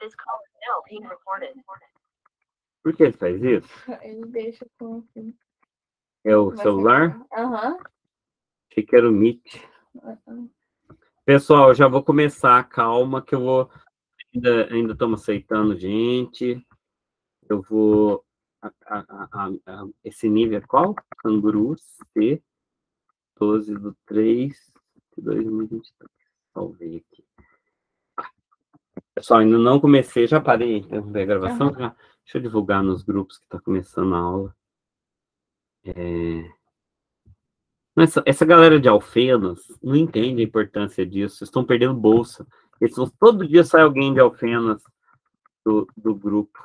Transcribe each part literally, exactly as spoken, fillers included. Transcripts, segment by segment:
Por que ele faz isso? Ele deixa com assim. É o celular? Aham. Achei que era o Meet. Uhum. Pessoal, eu já vou começar. Calma que eu vou... Ainda, ainda estamos aceitando gente. Eu vou... A, a, a, a, esse nível é qual? Canguru C, doze do três de dois mil e vinte e três. Salvei aqui. Pessoal, ainda não comecei, já parei de interromper a gravação. Uhum. Já, deixa eu divulgar nos grupos que está começando a aula. É... Essa, essa galera de Alfenas não entende a importância disso. Vocês estão perdendo bolsa. Eles, todo dia sai alguém de Alfenas do, do grupo.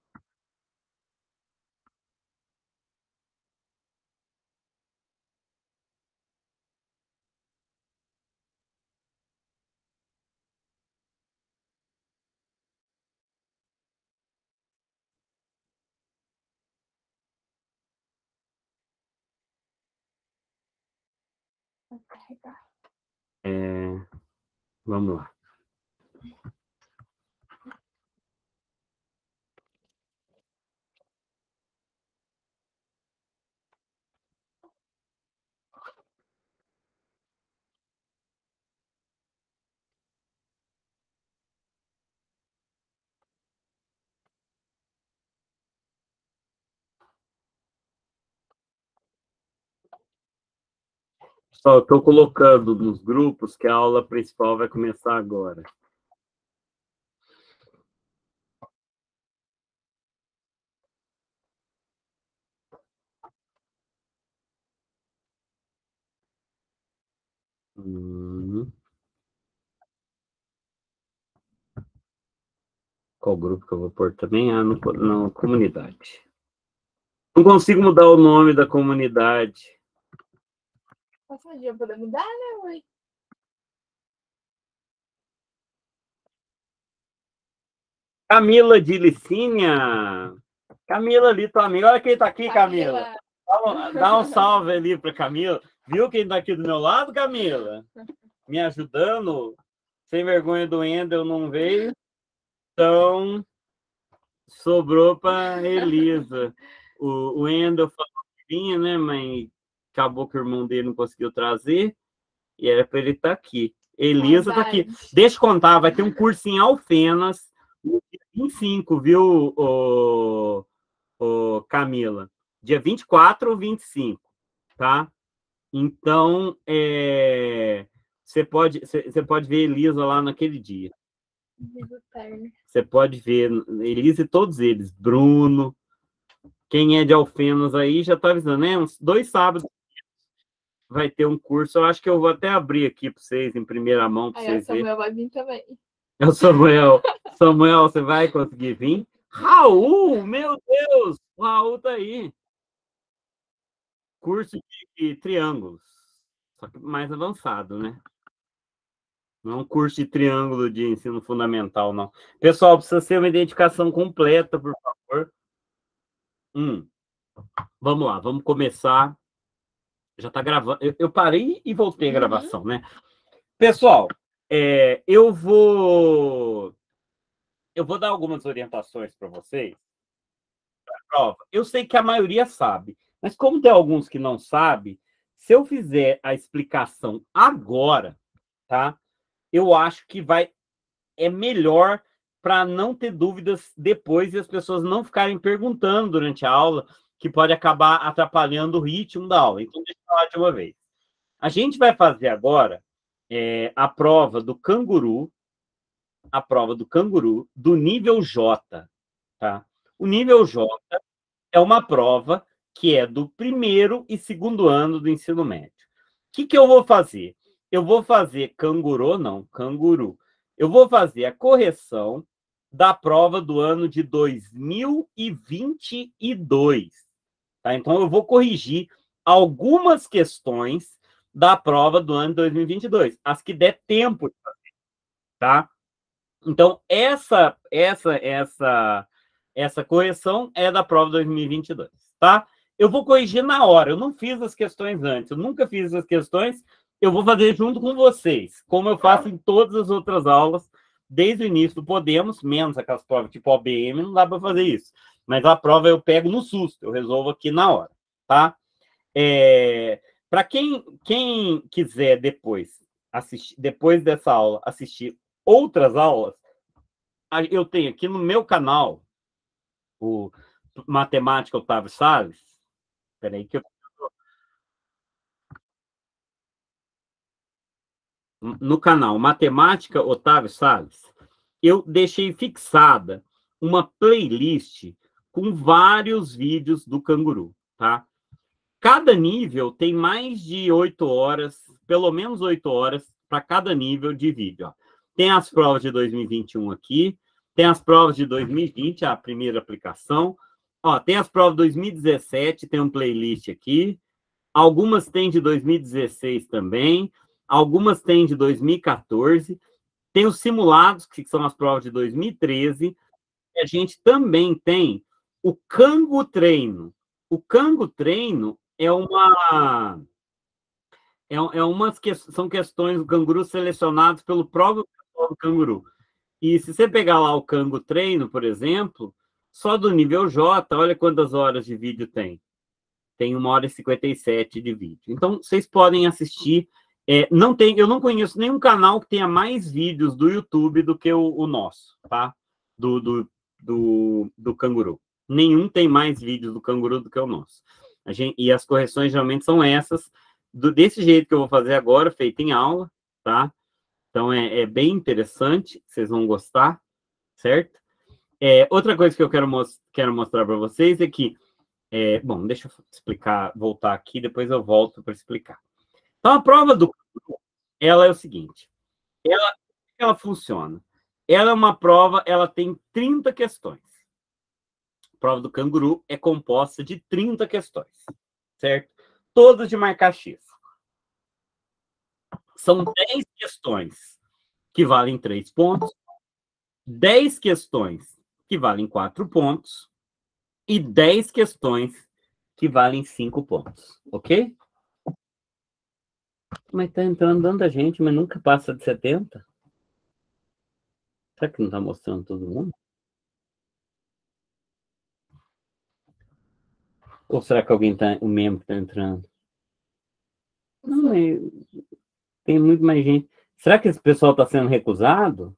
É, vamos lá. Só estou colocando nos grupos que a aula principal vai começar agora. Hum. Qual grupo que eu vou pôr também? Ah, no, no comunidade. Não consigo mudar o nome da comunidade. Próximo dia poder mudar, né, mãe? Camila de Licínia. Camila ali, tua amiga. Olha quem tá aqui, Camila. Camila. Dá, um, dá um salve ali para Camila. Viu quem tá aqui do meu lado, Camila? Me ajudando. Sem vergonha do Endel não veio. Então, sobrou para Elisa. O, o Endel falou que vinha, né, mas acabou que o irmão dele não conseguiu trazer. E era para ele estar aqui. Elisa está aqui. Deixa eu contar, vai ter um curso em Alfenas, no dia vinte e cinco, viu, o, o Camila? Dia vinte e quatro ou vinte e cinco, tá? Então, é, você pode, você pode ver Elisa lá naquele dia. Você pode ver Elisa e todos eles. Bruno. Quem é de Alfenas aí já está avisando, né? Uns dois sábados vai ter um curso. Eu acho que eu vou até abrir aqui para vocês, em primeira mão, para vocês verem. O Samuel vai vir também. É o Samuel. Samuel, você vai conseguir vir? Raul, meu Deus! O Raul tá aí. Curso de triângulos. Só que mais avançado, né? Não é um curso de triângulo de ensino fundamental, não. Pessoal, precisa ser uma identificação completa, por favor. Hum. Vamos lá, vamos começar. Já está gravando. Eu, eu parei e voltei a gravação, uhum. né? Pessoal, é, eu vou eu vou dar algumas orientações para vocês. Pra prova. Eu sei que a maioria sabe, mas como tem alguns que não sabem, se eu fizer a explicação agora, tá? Eu acho que vai é melhor para não ter dúvidas depois e as pessoas não ficarem perguntando durante a aula, que pode acabar atrapalhando o ritmo da aula. Então, deixa eu falar de uma vez. A gente vai fazer agora é, a prova do canguru, a prova do canguru do nível J, tá? O nível J é uma prova que é do primeiro e segundo ano do ensino médio. O que, que eu vou fazer? Eu vou fazer canguru, não, canguru. Eu vou fazer a correção da prova do ano de dois mil e vinte e dois. Tá? Então, eu vou corrigir algumas questões da prova do ano de dois mil e vinte e dois, as que der tempo de fazer. Tá? Então, essa, essa, essa, essa correção é da prova dois mil e vinte e dois. Tá? Eu vou corrigir na hora. Eu não fiz as questões antes. Eu nunca fiz as questões. Eu vou fazer junto com vocês, como eu faço em todas as outras aulas, desde o início do Podemos, menos aquelas provas tipo O B M, não dá para fazer isso. Mas a prova eu pego no susto, eu resolvo aqui na hora, tá? É, para quem, quem quiser depois assistir, depois dessa aula, assistir outras aulas, eu tenho aqui no meu canal, o Matemática Otávio Salles. Espera aí que eu... No canal Matemática Otávio Salles, eu deixei fixada uma playlist com vários vídeos do canguru, tá? Cada nível tem mais de oito horas, pelo menos oito horas, para cada nível de vídeo. Ó. Tem as provas de dois mil e vinte e um aqui, tem as provas de dois mil e vinte, a primeira aplicação. Ó, tem as provas de dois mil e dezessete, tem um playlist aqui. Algumas tem de dois mil e dezesseis também. Algumas tem de dois mil e quatorze. Tem os simulados, que são as provas de dois mil e treze. E a gente também tem o Cango Treino. O Cango Treino é uma... É, é umas que, são questões do canguru selecionadas pelo próprio do canguru. E se você pegar lá o Cango Treino, por exemplo, só do nível J, olha quantas horas de vídeo tem. Tem uma hora e cinquenta e sete de vídeo. Então, vocês podem assistir. É, não tem, eu não conheço nenhum canal que tenha mais vídeos do YouTube do que o, o nosso, tá? Do, do, do, do canguru. Nenhum tem mais vídeos do canguru do que o nosso. A gente, e as correções geralmente são essas, do, desse jeito que eu vou fazer agora, feito em aula, tá? Então, é, é bem interessante, vocês vão gostar, certo? É, outra coisa que eu quero, mos quero mostrar para vocês é que... É, bom, deixa eu explicar, voltar aqui, depois eu volto para explicar. Então, a prova do canguru, ela é o seguinte, ela, ela funciona. Ela é uma prova, ela tem trinta questões. A prova do canguru é composta de trinta questões, certo? Todas de marcar X. São dez questões que valem três pontos, dez questões que valem quatro pontos e dez questões que valem cinco pontos, ok? Mas tá entrando tanta gente, mas nunca passa de setenta? Será que não tá mostrando todo mundo? Ou será que alguém tá, o membro tá entrando? Não, é, tem muito mais gente. Será que esse pessoal está sendo recusado?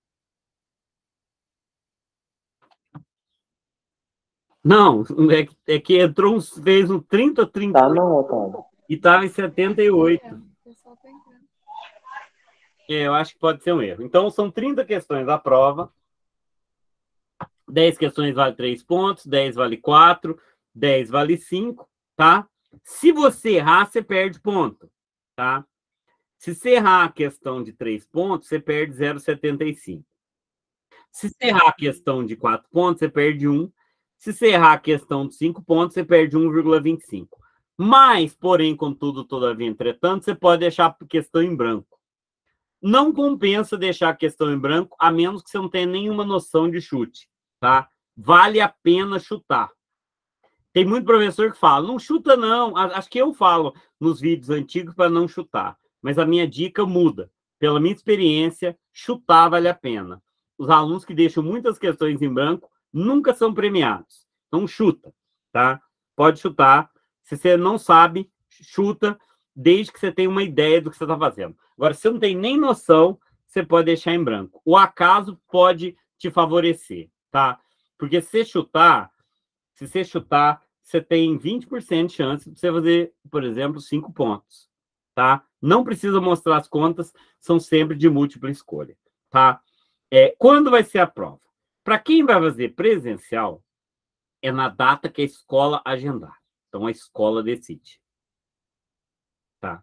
Não, é, é que entrou uns, fez um trinta, trinta. Tá não, Otávio. E estava em setenta e oito. É, o pessoal tá entrando. É, eu acho que pode ser um erro. Então, são trinta questões da prova. dez questões vale três pontos, dez vale quatro, dez vale cinco, tá? Se você errar, você perde ponto, tá? Se você errar a questão de três pontos, você perde zero vírgula setenta e cinco. Se você errar a questão de quatro pontos, você perde um. Se você errar a questão de cinco pontos, você perde um vírgula vinte e cinco. Mas, porém, contudo, todavia, entretanto, você pode deixar a questão em branco. Não compensa deixar a questão em branco, a menos que você não tenha nenhuma noção de chute, tá? Vale a pena chutar. Tem muito professor que fala, não chuta não. Acho que eu falo nos vídeos antigos para não chutar. Mas a minha dica muda. Pela minha experiência, chutar vale a pena. Os alunos que deixam muitas questões em branco nunca são premiados. Então, chuta, tá? Pode chutar. Se você não sabe, chuta, desde que você tenha uma ideia do que você está fazendo. Agora, se você não tem nem noção, você pode deixar em branco. O acaso pode te favorecer, tá? Porque se você chutar, se você chutar, você tem vinte por cento de chance de você fazer, por exemplo, cinco pontos, tá? Não precisa mostrar as contas, são sempre de múltipla escolha, tá? É, quando vai ser a prova? Para quem vai fazer presencial, é na data que a escola agendar. Então, a escola decide. Tá?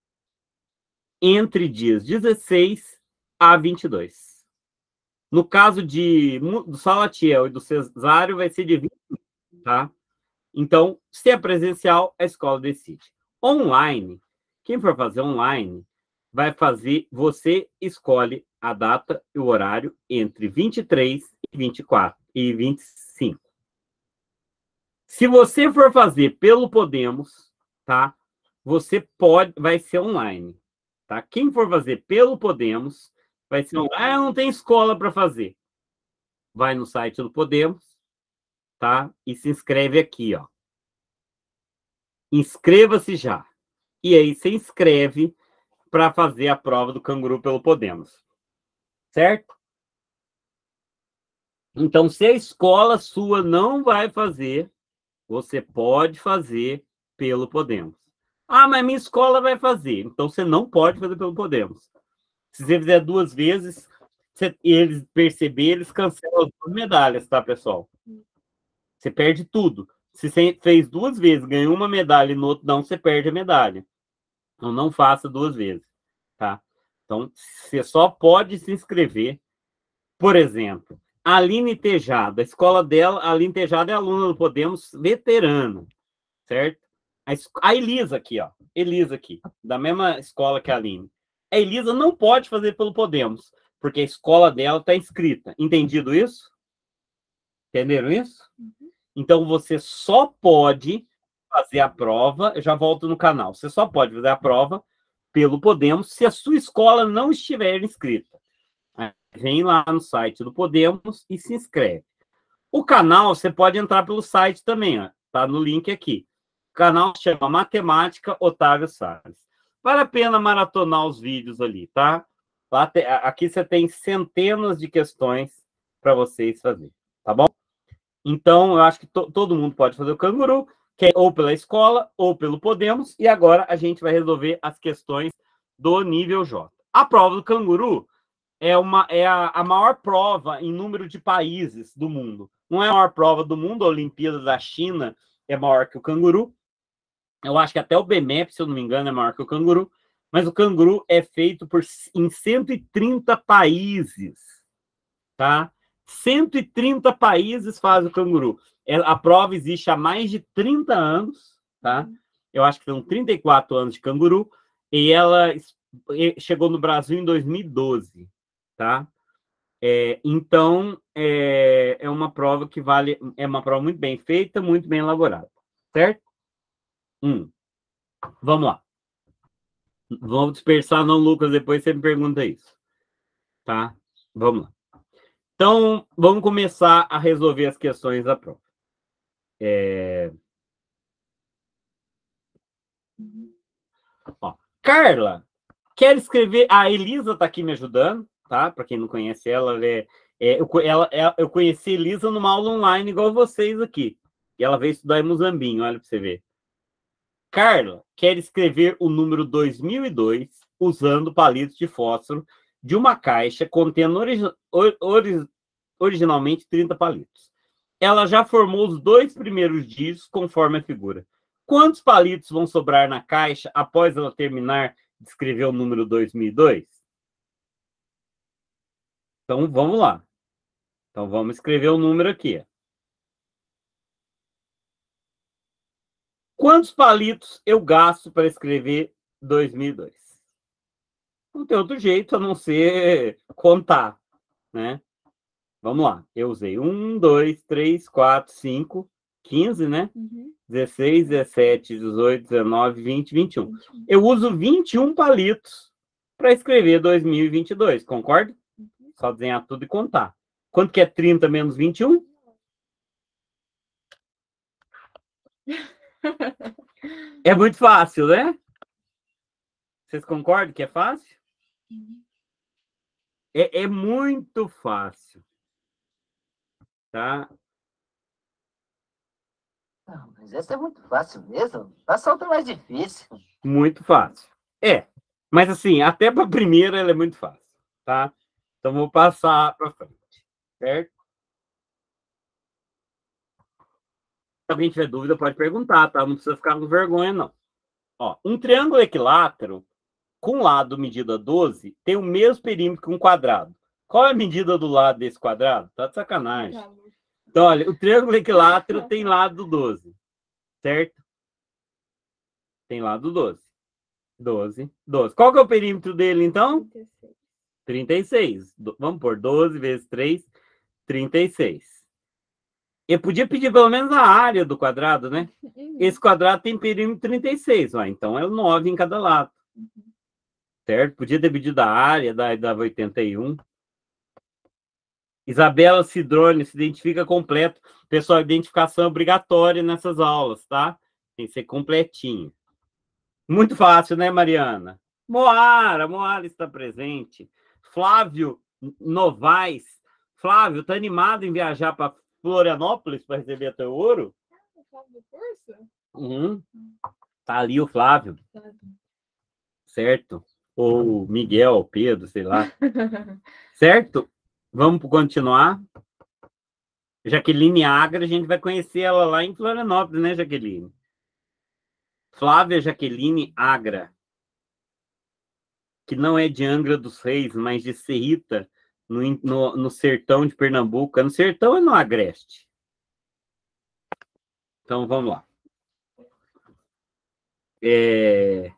Entre dias dezesseis a vinte e dois. No caso de, do Salatiel e do Cesário, vai ser de vinte e dois, tá? Então, se é presencial, a escola decide. Online, quem for fazer online, vai fazer, você escolhe a data e o horário entre vinte e três e vinte e quatro e vinte e cinco. Se você for fazer pelo Podemos, tá? Você pode, vai ser online, tá? Quem for fazer pelo Podemos Vai ser um... Ah, não tem escola para fazer. Vai no site do Podemos, tá? E se inscreve aqui, ó. Inscreva-se já. E aí você inscreve para fazer a prova do canguru pelo Podemos. Certo? Então, se a escola sua não vai fazer, você pode fazer pelo Podemos. Ah, mas minha escola vai fazer. Então, você não pode fazer pelo Podemos. Se você fizer duas vezes, se eles perceberem, eles cancelam as duas medalhas, tá, pessoal? Você perde tudo. Se você fez duas vezes, ganhou uma medalha e no outro não, você perde a medalha. Então, não faça duas vezes, tá? Então, você só pode se inscrever. Por exemplo, a Aline Tejada, a escola dela, a Aline Tejada é aluna do Podemos, veterana, certo? A Elisa aqui, ó, Elisa aqui, da mesma escola que a Aline. A Elisa não pode fazer pelo Podemos, porque a escola dela está inscrita. Entendido isso? Entenderam isso? Uhum. Então, você só pode fazer a prova, eu já volto no canal, você só pode fazer a prova pelo Podemos se a sua escola não estiver inscrita. Vem lá no site do Podemos e se inscreve. O canal, você pode entrar pelo site também, ó, tá no link aqui. O canal se chama Matemática Otávio Salles. Vale a pena maratonar os vídeos ali, tá? Lá te, aqui você tem centenas de questões para vocês fazerem, tá bom? Então, eu acho que to, todo mundo pode fazer o canguru, que é ou pela escola ou pelo Podemos, e agora a gente vai resolver as questões do nível J. A prova do canguru é, uma, é a, a maior prova em número de países do mundo. Não é a maior prova do mundo, a Olimpíada da China é maior que o canguru. Eu acho que até o B M E P, se eu não me engano, é maior que o canguru. Mas o canguru é feito por, em cento e trinta países, tá? cento e trinta países fazem o canguru. A prova existe há mais de trinta anos, tá? Eu acho que são trinta e quatro anos de canguru. E ela chegou no Brasil em dois mil e doze, tá? É, então, é, é uma prova que vale... É uma prova muito bem feita, muito bem elaborada, certo? Hum. Vamos lá. Vamos dispersar, não, Lucas, depois você me pergunta isso. Tá? Vamos lá. Então, vamos começar a resolver as questões da prova. É... Ó, Carla, quer escrever... A Elisa está aqui me ajudando, tá? Para quem não conhece ela, ela, é... É, eu, ela, é, eu conheci a Elisa numa aula online igual vocês aqui. E ela veio estudar em Muzambinho, olha para você ver. Carla quer escrever o número dois mil e dois usando palitos de fósforo de uma caixa contendo origi ori originalmente trinta palitos. Ela já formou os dois primeiros dígitos conforme a figura. Quantos palitos vão sobrar na caixa após ela terminar de escrever o número dois mil e dois? Então, vamos lá. Então, vamos escrever o número aqui. Quantos palitos eu gasto para escrever dois mil e dois? Não tem outro jeito a não ser contar, né? Vamos lá. Eu usei um, dois, três, quatro, cinco, quinze, né? Uhum. dezesseis, dezessete, dezoito, dezenove, vinte, vinte e um. Eu uso vinte e um palitos para escrever dois mil e vinte e dois, concorda? Uhum. Só desenhar tudo e contar. Quanto que é trinta menos vinte e um? É muito fácil, né? Vocês concordam que é fácil? Uhum. É, é muito fácil. Tá? Não, mas essa é muito fácil mesmo. Faça outra mais difícil. Muito fácil. É. Mas assim, até para a primeira ela é muito fácil. Tá? Então vou passar para frente. Certo? Se alguém tiver dúvida, pode perguntar, tá? Não precisa ficar com vergonha, não. Ó, um triângulo equilátero com lado medida doze tem o mesmo perímetro que um quadrado. Qual é a medida do lado desse quadrado? Tá de sacanagem. Então, olha, o triângulo equilátero tem lado doze, certo? Tem lado doze. doze, doze. Qual que é o perímetro dele, então? trinta e seis. Vamos pôr doze vezes três, trinta e seis. Eu podia pedir pelo menos a área do quadrado, né? Esse quadrado tem perímetro trinta e seis, ó, então é nove em cada lado. certo? Podia ter pedido a área, da, dava oitenta e um. Isabela Cidrone, se identifica completo. Pessoal, identificação é obrigatória nessas aulas, tá? Tem que ser completinho. Muito fácil, né, Mariana? Moara, Moara está presente. Flávio Novaes. Flávio, tá animado em viajar para Florianópolis para receber até o ouro? O Flávio do curso? Uhum. Tá ali o Flávio. Certo? Ou Miguel, Pedro, sei lá. Certo? Vamos continuar. Jaqueline Agra, a gente vai conhecer ela lá em Florianópolis, né, Jaqueline? Flávia Jaqueline Agra, que não é de Angra dos Reis, mas de Serrita, no, no, no sertão de Pernambuco. No sertão é no Agreste. Então, vamos lá. É...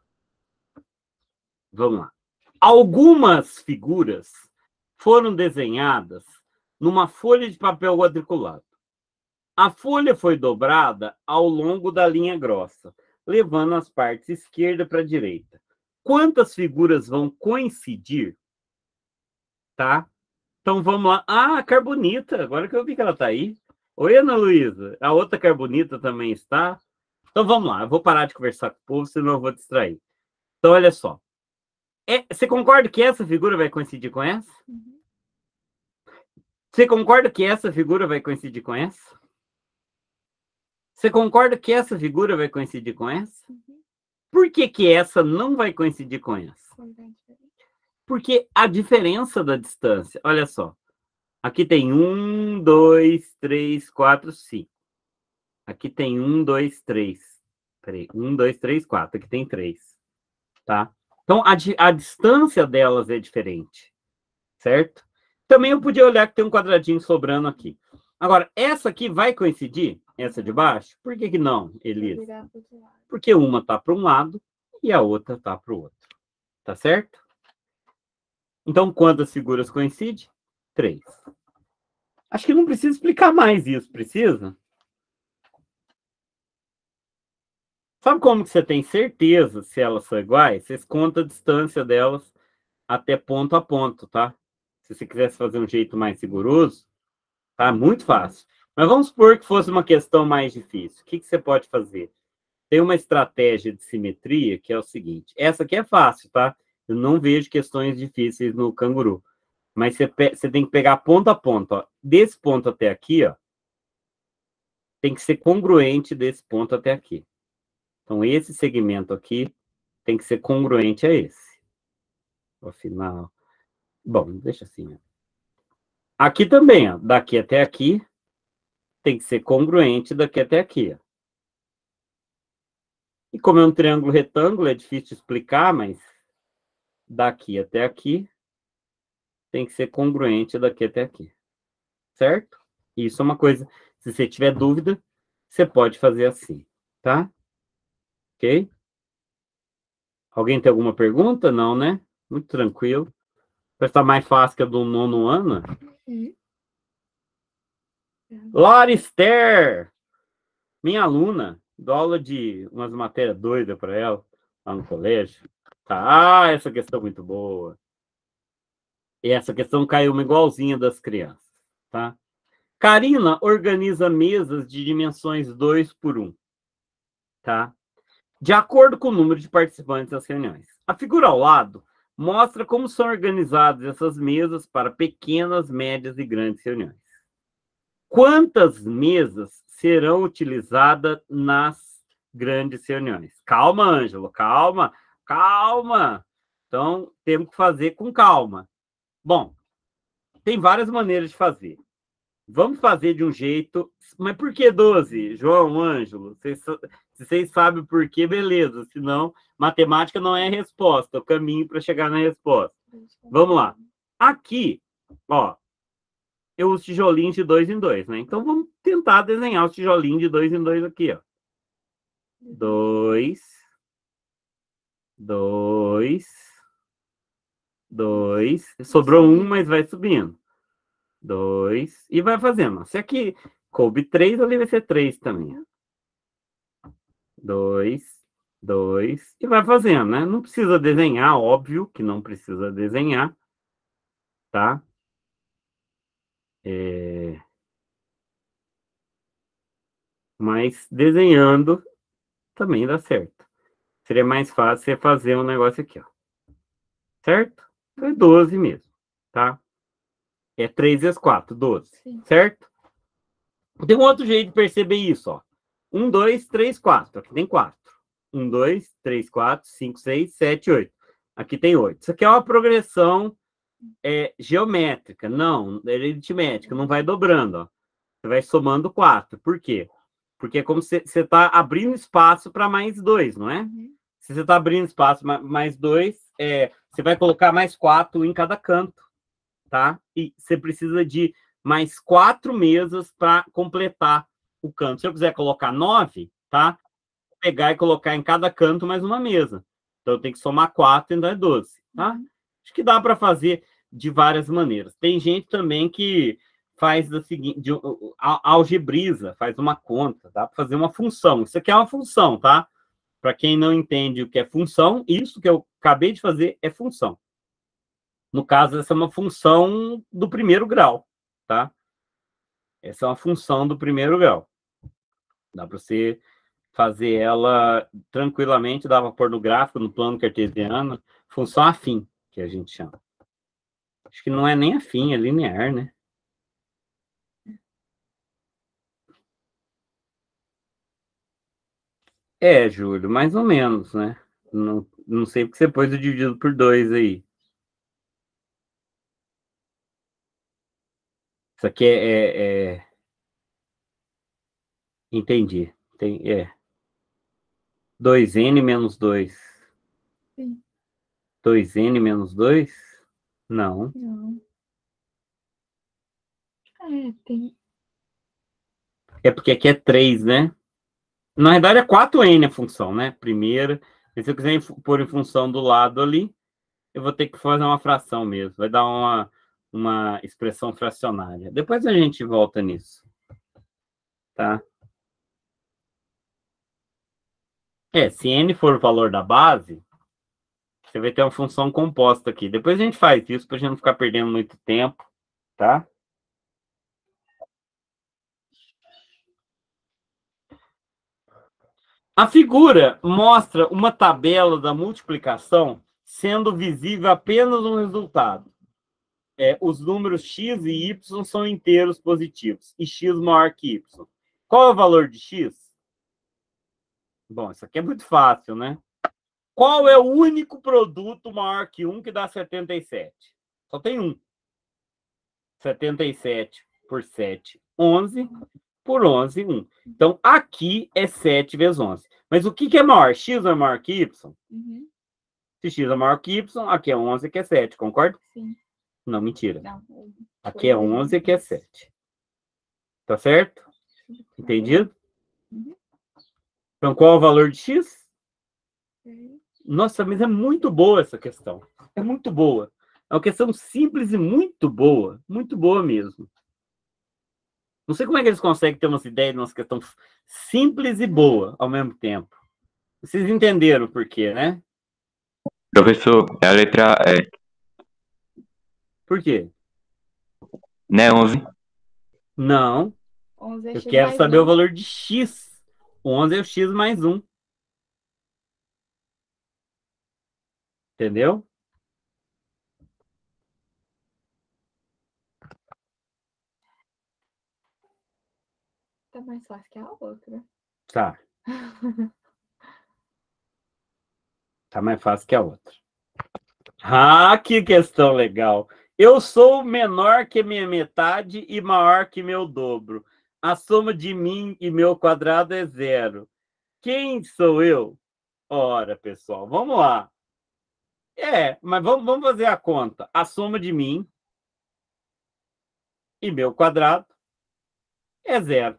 Vamos lá. Algumas figuras foram desenhadas numa folha de papel quadriculado. A folha foi dobrada ao longo da linha grossa, levando as partes esquerda para a direita. Quantas figuras vão coincidir? Tá? Então vamos lá. Ah, a Carbonita, agora que eu vi que ela está aí. Oi, Ana Luísa. A outra Carbonita também está. Então vamos lá, eu vou parar de conversar com o povo, senão eu vou distrair. Então, olha só. É, você concorda que essa figura vai coincidir com essa? Uhum. Você concorda que essa figura vai coincidir com essa? Você concorda que essa figura vai coincidir com essa? Uhum. Por que que essa não vai coincidir com essa? Porque a diferença da distância, olha só. Aqui tem um, dois, três, quatro, cinco. Aqui tem um, dois, três. Peraí, um, dois, três, quatro. Aqui tem três. Tá? Então, a, a distância delas é diferente. Certo? Também eu podia olhar que tem um quadradinho sobrando aqui. Agora, essa aqui vai coincidir? Essa de baixo? Por que que não, Elisa? Porque uma está para um lado e a outra está para o outro. Tá certo? Então, quantas figuras coincidem? Três. Acho que não precisa explicar mais isso, precisa? Sabe como que você tem certeza se elas são iguais? Vocês contam a distância delas até ponto a ponto, tá? Se você quisesse fazer um jeito mais rigoroso, tá? Muito fácil. Mas vamos supor que fosse uma questão mais difícil. O que que você pode fazer? Tem uma estratégia de simetria que é o seguinte. Essa aqui é fácil, tá? Eu não vejo questões difíceis no canguru. Mas você, você tem que pegar ponto a ponto. Ó. Desse ponto até aqui, ó, tem que ser congruente desse ponto até aqui. Então, esse segmento aqui tem que ser congruente a esse. Afinal... Bom, deixa assim. Ó. Aqui também, ó, daqui até aqui, tem que ser congruente daqui até aqui. Ó. E como é um triângulo retângulo, é difícil de explicar, mas daqui até aqui tem que ser congruente daqui até aqui. Certo? Isso é uma coisa, se você tiver dúvida, você pode fazer assim, tá? Ok? Alguém tem alguma pergunta? Não, né? Muito tranquilo. Vai estar mais fácil que a do nono ano. Uhum. Laura Esther, minha aluna, dou aula de umas matérias doidas para ela, lá no colégio. Tá, ah, essa questão é muito boa. E essa questão caiu uma igualzinha das crianças, tá? Karina organiza mesas de dimensões dois por um, tá? De acordo com o número de participantes das reuniões. A figura ao lado mostra como são organizadas essas mesas para pequenas, médias e grandes reuniões. Quantas mesas serão utilizadas nas grandes reuniões? Calma, Ângelo, calma, calma. Então, temos que fazer com calma. Bom, tem várias maneiras de fazer. Vamos fazer de um jeito... Mas por que doze? João, Ângelo, vocês, se vocês sabem por quê, beleza. Senão, matemática não é a resposta, é o caminho para chegar na resposta. Vamos lá. Aqui, ó, eu uso tijolinhos de dois em dois, né? Então, vamos tentar desenhar os tijolinhos de dois em dois aqui, ó. Dois. Dois. Dois. Sobrou um, mas vai subindo. Dois. E vai fazendo. Se aqui coube três, ali vai ser três também. Dois. dois, e vai fazendo, né? Não precisa desenhar, óbvio que não precisa desenhar, tá? É... Mas desenhando também dá certo. Seria mais fácil você fazer um negócio aqui, ó. Certo? Foi doze mesmo, tá? É três vezes quatro, doze, Sim. certo? Tem um outro jeito de perceber isso, ó. um, dois, três, quatro. Aqui tem quatro. um, dois, três, quatro, cinco, seis, sete, oito. Aqui tem oito. Isso aqui é uma progressão é, geométrica. Não, é aritmética. Não vai dobrando, ó. Você vai somando quatro. Por quê? Porque é como se você está abrindo espaço para mais dois, não é? Uhum. Se você está abrindo espaço para mais dois, é, você vai colocar mais quatro em cada canto, tá? E você precisa de mais quatro mesas para completar o canto. Se eu quiser colocar nove, tá? Vou pegar e colocar em cada canto mais uma mesa. Então, eu tenho que somar quatro, então é doze, tá? Uhum. Acho que dá para fazer de várias maneiras. Tem gente também que faz da seguinte, de, algebriza, faz uma conta, dá para fazer uma função. Isso aqui é uma função, tá? Para quem não entende o que é função, isso que eu acabei de fazer é função. No caso, essa é uma função do primeiro grau, tá? Essa é uma função do primeiro grau. Dá para você fazer ela tranquilamente, dá para pôr no gráfico, no plano cartesiano, função afim, que a gente chama. Acho que não é nem afim, é linear, né? É, Júlio, mais ou menos, né? Não, não sei porque você pôs o dividido por dois aí. Isso aqui é... é, é... Entendi. Tem, é. dois n menos dois. Sim. dois n menos dois? Não. Não. É, tem. É porque aqui é três, né? Na verdade, é quatro n a função, né? Primeira. E se eu quiser pôr em função do lado ali, eu vou ter que fazer uma fração mesmo. Vai dar uma, uma expressão fracionária. Depois a gente volta nisso. Tá? É, se n for o valor da base, você vai ter uma função composta aqui. Depois a gente faz isso para a gente não ficar perdendo muito tempo, tá? A figura mostra uma tabela da multiplicação sendo visível apenas um resultado. É, os números x e y são inteiros positivos, e x maior que y. Qual é o valor de x? Bom, isso aqui é muito fácil, né? Qual é o único produto maior que um que dá setenta e sete? Só tem um. setenta e sete por sete, onze. Por onze, um. Então, aqui é sete vezes onze. Mas o que, que é maior? X é maior que y? Uhum. Se x é maior que y, aqui é onze, aqui é sete, concorda? Sim. Não, mentira. Não. Aqui é onze, aqui é sete. Tá certo? Entendido? Uhum. Então, qual é o valor de x? Uhum. Nossa, mas é muito boa essa questão. É muito boa. É uma questão simples e muito boa. Muito boa mesmo. Não sei como é que eles conseguem ter umas ideias de uma questão simples e boa ao mesmo tempo. Vocês entenderam por quê, né? Professor, é a letra E. Por quê? Né, onze? onze Não. é Eu x quero mais saber um. o valor de x. onze é o x mais um. Entendeu? Tá mais fácil que a outra. Tá. Tá mais fácil que a outra. Ah, que questão legal. Eu sou menor que minha metade e maior que meu dobro. A soma de mim e meu quadrado é zero. Quem sou eu? Ora, pessoal, vamos lá. É, mas vamos, vamos fazer a conta. A soma de mim e meu quadrado é zero.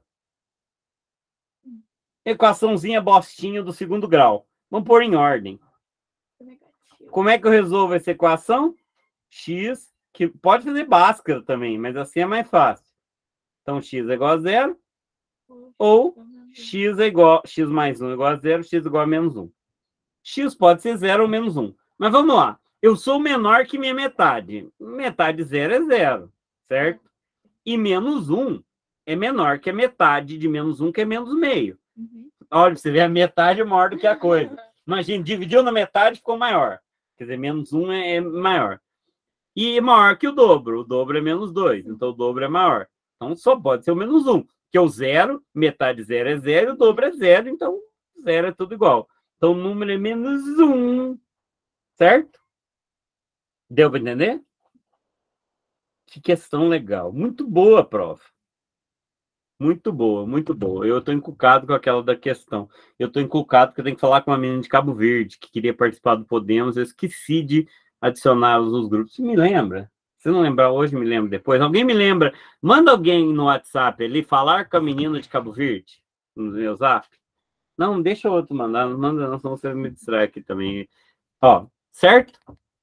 Equaçãozinha bostinha do segundo grau. Vamos pôr em ordem. Negativo. Como é que eu resolvo essa equação? X, que pode fazer Bhaskara também, mas assim é mais fácil. Então, x é igual a zero, ou x é igual, x mais um é igual a zero, x é igual a menos um. X pode ser zero ou menos um. Mas vamos lá. Eu sou menor que minha metade. Metade zero é zero, certo? E menos um é menor que a metade de menos um, que é menos meio. Uhum. Olha, você vê, a metade é maior do que a coisa. Imagina, dividiu na metade, ficou maior. Quer dizer, menos um é maior. E é maior que o dobro. O dobro é menos dois. Então, o dobro é maior. Então, só pode ser o menos um. Que é o zero, metade zero é zero, o dobro é zero. Então, zero é tudo igual. Então, o número é menos um. Certo? Deu para entender? Que questão legal. Muito boa a prova. Muito boa, muito boa. Eu estou encucado com aquela da questão. Eu estou encucado porque eu tenho que falar com uma menina de Cabo Verde que queria participar do Podemos. Eu esqueci de adicioná-los nos grupos. Você me lembra? Se não lembrar hoje, me lembra depois. Alguém me lembra? Manda alguém no WhatsApp ali falar com a menina de Cabo Verde no meu zap. Não, deixa o outro mandar. Não manda, não, senão você me distrai aqui também. Ó, certo?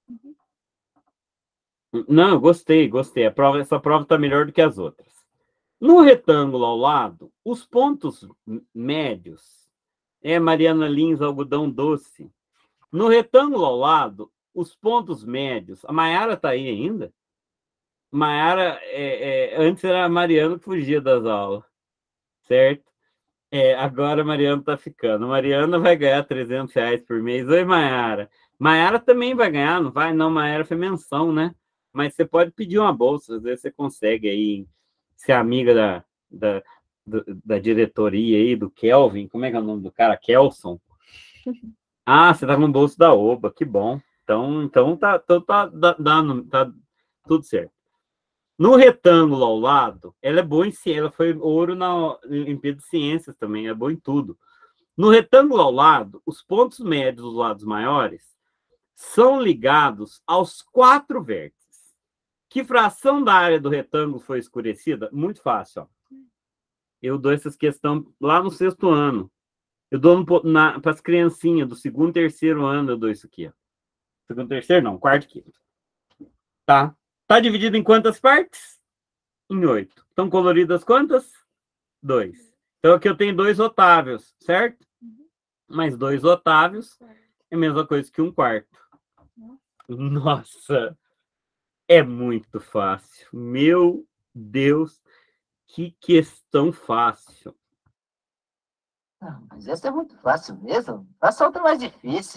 Não, eu gostei, gostei. A prova, essa prova está melhor do que as outras. No retângulo ao lado, os pontos médios, é Mariana Lins, algodão doce. No retângulo ao lado, os pontos médios, a Maiara está aí ainda? Maiara, é, é, antes era a Mariana que fugia das aulas, certo? É, agora a Mariana está ficando. Mariana vai ganhar trezentos reais por mês. Oi, Maiara. Maiara também vai ganhar, não vai? Não, Maiara foi menção, né? Mas você pode pedir uma bolsa, às vezes você consegue aí ser amiga da, da, da, da diretoria aí, do Kelvin. Como é que é o nome do cara? Kelson. Ah, você tá com o bolso da Oba, que bom. Então, então tá, então tá, dando, tá tudo certo. No retângulo ao lado, ela é boa em ciência, ela foi ouro na Olimpíada de Ciências também, é boa em tudo. No retângulo ao lado, os pontos médios dos lados maiores são ligados aos quatro vértices. Que fração da área do retângulo foi escurecida? Muito fácil, ó. Eu dou essas questões lá no sexto ano. Eu dou para as criancinhas do segundo e terceiro ano, eu dou isso aqui, ó. Segundo, terceiro, não, quarto, quinto. Tá? Tá dividido em quantas partes? Em oito. Estão coloridas quantas? Dois. Então aqui eu tenho dois otávios, certo? Mais dois otávios é a mesma coisa que um quarto. Nossa! É muito fácil. Meu Deus, que questão fácil. Ah, mas essa é muito fácil mesmo. Faça outra mais difícil.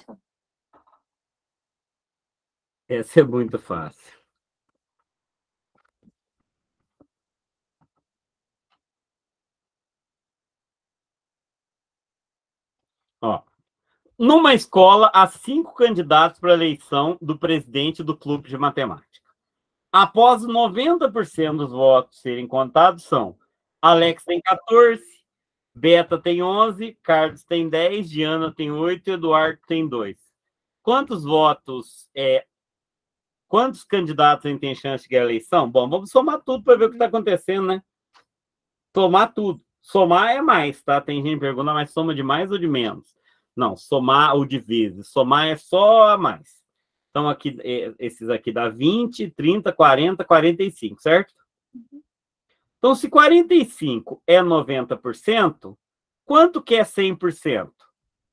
Essa é muito fácil. Ó, numa escola, há cinco candidatos para a eleição do presidente do clube de matemática. Após noventa por cento dos votos serem contados, são Alex tem quatorze, Beta tem onze, Carlos tem dez, Diana tem oito e Eduardo tem dois. Quantos votos, é, quantos candidatos têm chance de ganhar a eleição? Bom, vamos somar tudo para ver o que está acontecendo, né? Somar tudo. Somar é mais, tá? Tem gente perguntando, mas soma de mais ou de menos? Não, somar ou de vezes. Somar é só a mais. Então, aqui, esses aqui dá vinte, trinta, quarenta, quarenta e cinco, certo? Então, se quarenta e cinco é noventa por cento, quanto que é cem por cento?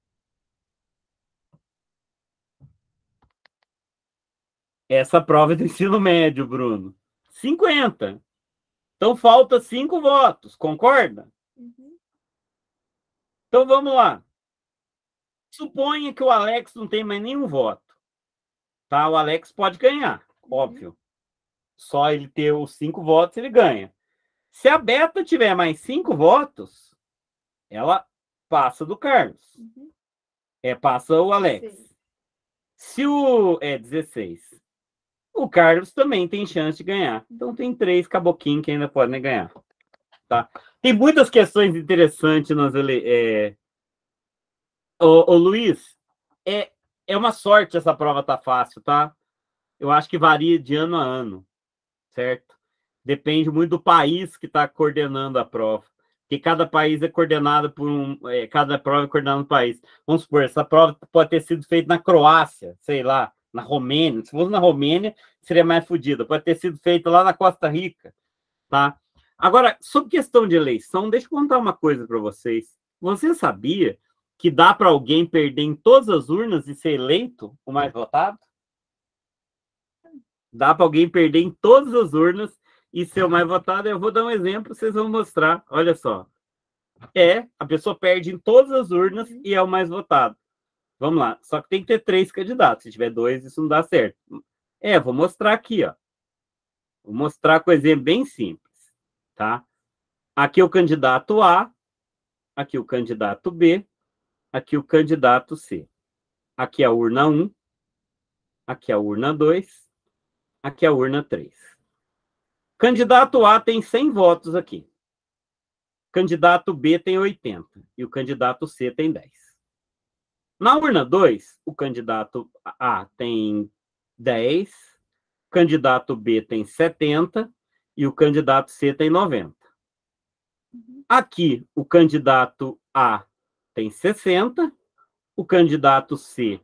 Essa prova é do ensino médio, Bruno. cinquenta. Então, falta cinco votos, concorda? Uhum. Então, vamos lá. Suponha que o Alex não tem mais nenhum voto. Tá? O Alex pode ganhar, óbvio. Uhum. Só ele ter os cinco votos, ele ganha. Se a Beta tiver mais cinco votos, ela passa do Carlos. Uhum. É, passa o Alex. Sim. Se o... É, dezesseis. O Carlos também tem chance de ganhar. Então, tem três caboquinhos que ainda podem ganhar. Tá? Tem muitas questões interessantes nas ele... É... Ô, ô, Luiz, é, é uma sorte essa prova tá fácil, tá? Eu acho que varia de ano a ano, certo? Depende muito do país que está coordenando a prova. Porque cada país é coordenado por um... É, cada prova é coordenada por um país. Vamos supor, essa prova pode ter sido feita na Croácia, sei lá, na Romênia. Se fosse na Romênia, seria mais fodida. Pode ter sido feita lá na Costa Rica, tá? Agora, sobre questão de eleição, deixa eu contar uma coisa para vocês. Você sabia que dá para alguém perder em todas as urnas e ser eleito o mais votado? Dá para alguém perder em todas as urnas e ser o mais votado? Eu vou dar um exemplo, vocês vão mostrar. Olha só. É, a pessoa perde em todas as urnas e é o mais votado. Vamos lá. Só que tem que ter três candidatos. Se tiver dois, isso não dá certo. É, vou mostrar aqui, ó. Vou mostrar com exemplo bem simples, tá? Aqui é o candidato A, aqui o candidato B, aqui o candidato C. Aqui é a urna um, aqui é a urna dois, aqui é a urna três. Candidato A tem cem votos aqui. Candidato B tem oitenta e o candidato C tem dez. Na urna dois, o candidato A tem dez, o candidato B tem setenta e o candidato C tem noventa. Aqui, o candidato A tem sessenta, o candidato C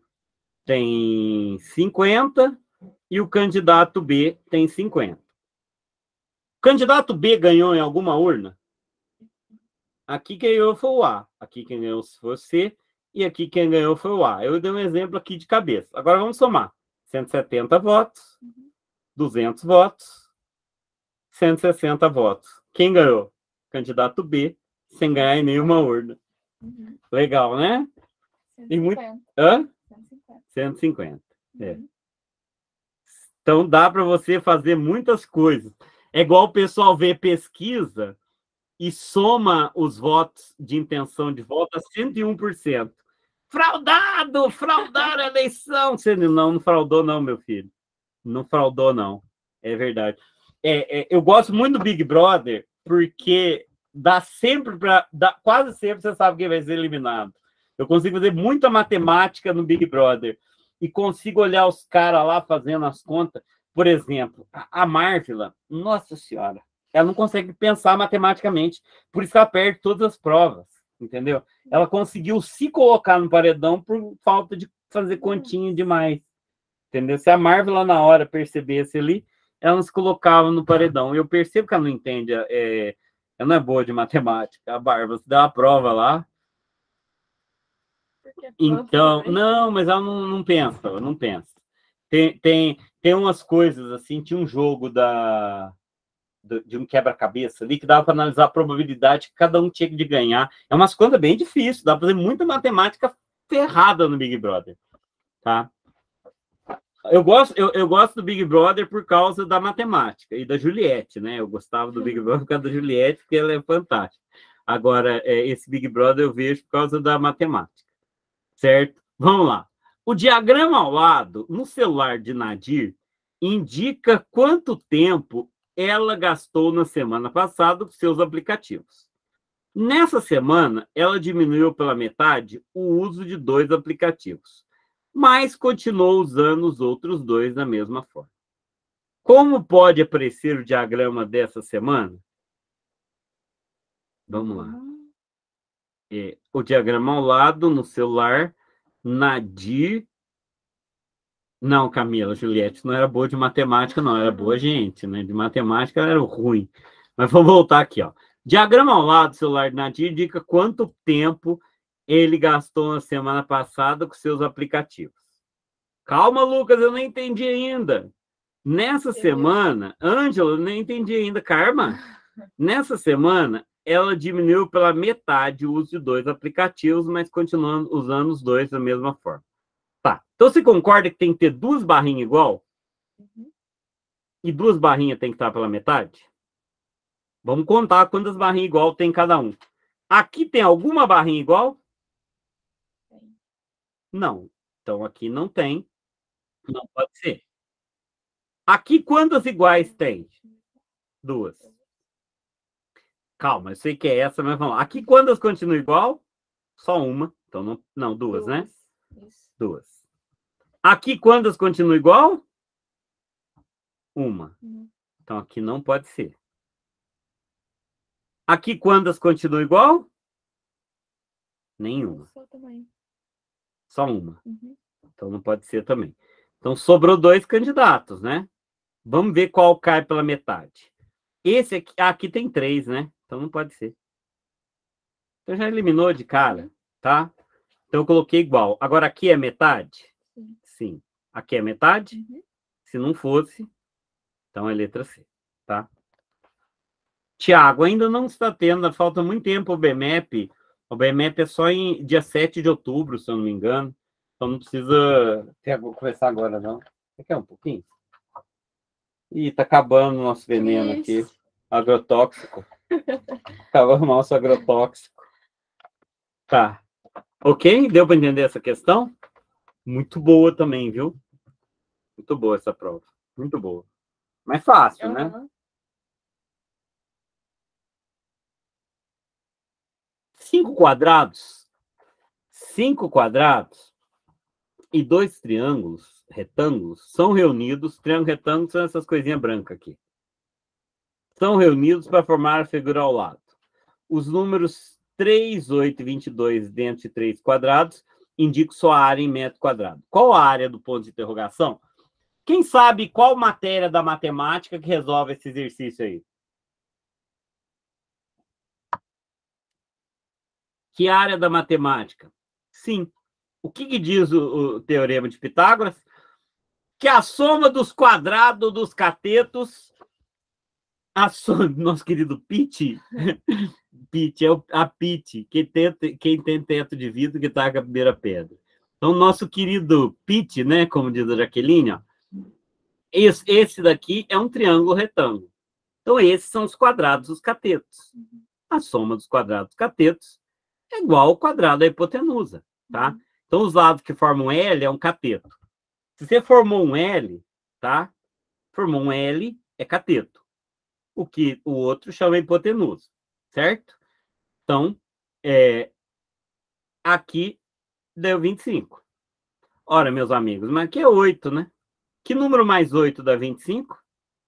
tem cinquenta e o candidato B tem cinquenta. O candidato B ganhou em alguma urna? Aqui quem ganhou foi o A, aqui quem ganhou foi o C, e aqui quem ganhou foi o A. Eu dei um exemplo aqui de cabeça. Agora vamos somar. cento e setenta votos, duzentos votos, cento e sessenta votos. Quem ganhou? Candidato B, sem ganhar em nenhuma urna. Uhum. Legal, né? E muito... Hã? cento e cinquenta. É. Então dá para você fazer muitas coisas. É igual o pessoal vê pesquisa e soma os votos de intenção de voto a cento e um por cento. Fraudado! Fraudaram a eleição! Você não, não fraudou, não, meu filho. Não fraudou, não. É verdade. É, é, eu gosto muito do Big Brother porque dá sempre para... Quase sempre você sabe quem vai ser eliminado. Eu consigo fazer muita matemática no Big Brother e consigo olhar os caras lá fazendo as contas. Por exemplo, a Marvila, nossa senhora, ela não consegue pensar matematicamente, por isso ela perde todas as provas, entendeu? Ela conseguiu se colocar no paredão por falta de fazer continha demais, entendeu? Se a Marvila na hora percebesse ali, ela não se colocava no paredão. Eu percebo que ela não entende, é, ela não é boa de matemática, a Bárbara, se dá uma prova lá. Então, não, mas ela não, não pensa, ela não pensa. Tem, tem, tem umas coisas assim, tinha um jogo da... de um quebra-cabeça ali, que dava para analisar a probabilidade que cada um tinha de ganhar. É umas contas bem difíceis, dá para fazer muita matemática ferrada no Big Brother, tá? Eu gosto, eu, eu gosto do Big Brother por causa da matemática e da Juliette, né? Eu gostava do Big Brother por causa da Juliette, porque ela é fantástica. Agora, é, esse Big Brother eu vejo por causa da matemática, certo? Vamos lá. O diagrama ao lado, no celular de Nadir, indica quanto tempo ela gastou na semana passada com seus aplicativos. Nessa semana, ela diminuiu pela metade o uso de dois aplicativos, mas continuou usando os outros dois da mesma forma. Como pode aparecer o diagrama dessa semana? Vamos lá. É, o diagrama ao lado, no celular, Nadir... Não, Camila, Juliette não era boa de matemática, não. Era boa gente, né? De matemática ela era ruim. Mas vamos voltar aqui, ó. Diagrama ao lado do celular de Nadir indica quanto tempo ele gastou na semana passada com seus aplicativos. Calma, Lucas, eu não entendi ainda. Nessa Entendi. semana, Ângela, eu não entendi ainda. Karma, nessa semana, ela diminuiu pela metade o uso de dois aplicativos, mas continuando usando os dois da mesma forma. Tá. Então, você concorda que tem que ter duas barrinhas igual? Uhum. E duas barrinhas tem que estar pela metade? Vamos contar quantas barrinhas igual tem cada um. Aqui tem alguma barrinha igual? Tem. Não. Então, aqui não tem. Não pode ser. Aqui, quantas iguais tem? Duas. Calma, eu sei que é essa, mas vamos lá. Aqui, quantas continuam igual? Só uma. Então, não, não duas, duas, né? Isso. Duas. Aqui, quantas continuam igual? Uma. Então, aqui não pode ser. Aqui, quantas continuam igual? Nenhuma. Só, Só uma. Uhum. Então, não pode ser também. Então, sobrou dois candidatos, né? Vamos ver qual cai pela metade. Esse aqui, aqui tem três, né? Então, não pode ser. Então, já eliminou de cara, tá? Então, eu coloquei igual. Agora, aqui é metade? Sim. Sim. Aqui é metade? Uhum. Se não fosse, então é letra C, tá? Tiago, ainda não está tendo, falta muito tempo o B M E P. O B M E P é só em dia sete de outubro, se eu não me engano. Então não precisa ter, começar agora, não. Você quer um pouquinho? Ih, tá acabando o nosso veneno aqui. Isso. Agrotóxico. Acabando o nosso agrotóxico. Tá. Ok? Deu para entender essa questão? Muito boa também, viu? Muito boa essa prova. Muito boa. Mas fácil, né? Aham. Cinco quadrados. Cinco quadrados e dois triângulos, retângulos, são reunidos. Triângulo retângulo são essas coisinhas brancas aqui. São reunidos para formar a figura ao lado. Os números três, oito e vinte e dois dentro de três quadrados indicam sua área em metro quadrado. Qual a área do ponto de interrogação? Quem sabe qual matéria da matemática que resolve esse exercício aí? Que área da matemática? Sim. O que, que diz o, o teorema de Pitágoras? Que a soma dos quadrados dos catetos, a soma, nosso querido Pitt, Pitt é o, a Pitt, quem tem, quem tem teto de vidro que taca a primeira pedra. Então, nosso querido Pitt, né, como diz a Jaqueline, ó, esse, esse daqui é um triângulo retângulo. Então, esses são os quadrados dos catetos. A soma dos quadrados dos catetos é igual ao quadrado da hipotenusa, tá? Então, os lados que formam L é um cateto. Se você formou um L, tá? Formou um L, é cateto. O que o outro chama hipotenusa, certo? Então, é, aqui deu vinte e cinco. Ora, meus amigos, mas aqui é oito, né? Que número mais oito dá vinte e cinco?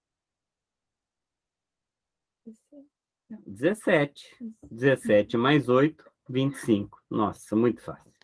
dezessete. dezessete mais oito, vinte e cinco. Nossa, muito fácil.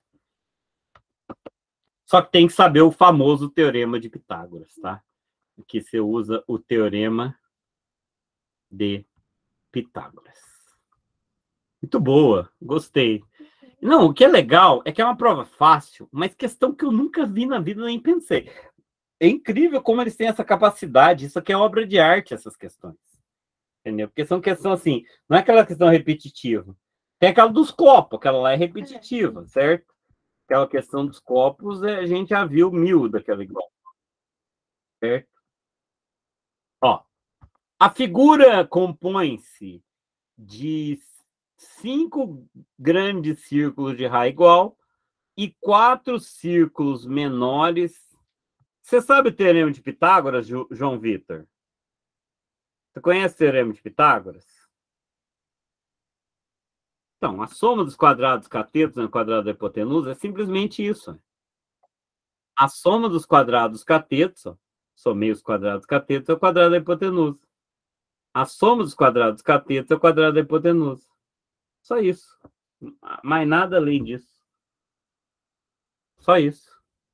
Só que tem que saber o famoso teorema de Pitágoras, tá? Que você usa o teorema de Pitágoras. Muito boa, gostei. Não, o que é legal é que é uma prova fácil, mas questão que eu nunca vi na vida nem pensei. É incrível como eles têm essa capacidade. Isso aqui é obra de arte, essas questões. Entendeu? Porque são questões assim, não é aquela questão repetitiva. Tem aquela dos copos, aquela lá é repetitiva, certo? Aquela questão dos copos, a gente já viu mil daquela igual. Certo? Ó, a figura compõe-se de cinco grandes círculos de raio igual e quatro círculos menores. Você sabe o teorema de Pitágoras, João Vitor? Você conhece o teorema de Pitágoras? Então, a soma dos quadrados catetos no quadrado da hipotenusa é simplesmente isso. A soma dos quadrados catetos, ó, somei os quadrados catetos, é o quadrado da hipotenusa. A soma dos quadrados catetos é o quadrado da hipotenusa. Só isso. Mais nada além disso. Só isso.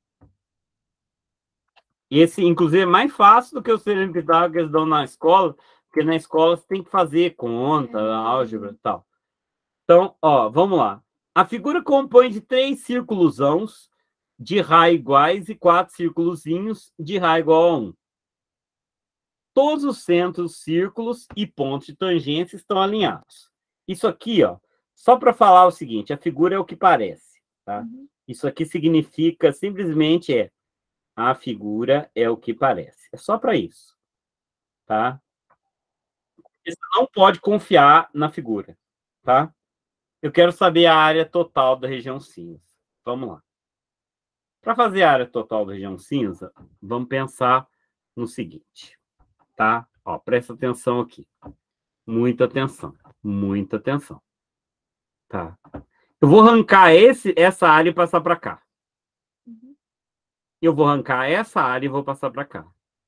E esse, inclusive, é mais fácil do que o teorema de Pitágoras que eles dão na escola, porque na escola você tem que fazer conta, álgebra e tal. Então, ó, vamos lá. A figura compõe de três círculosãos de raio iguais e quatro círculozinhos de raio igual a um. Todos os centros, círculos e pontos de tangência estão alinhados. Isso aqui, ó, só para falar o seguinte, a figura é o que parece, tá? Uhum. Isso aqui significa, simplesmente é, a figura é o que parece. É só para isso, tá? Você não pode confiar na figura, tá? Eu quero saber a área total da região cinza. Vamos lá. Para fazer a área total da região cinza, vamos pensar no seguinte, tá? Ó, presta atenção aqui. Muita atenção, muita atenção. Tá? Eu vou arrancar esse, essa área e passar para cá. Uhum. Eu vou arrancar essa área e vou passar para cá.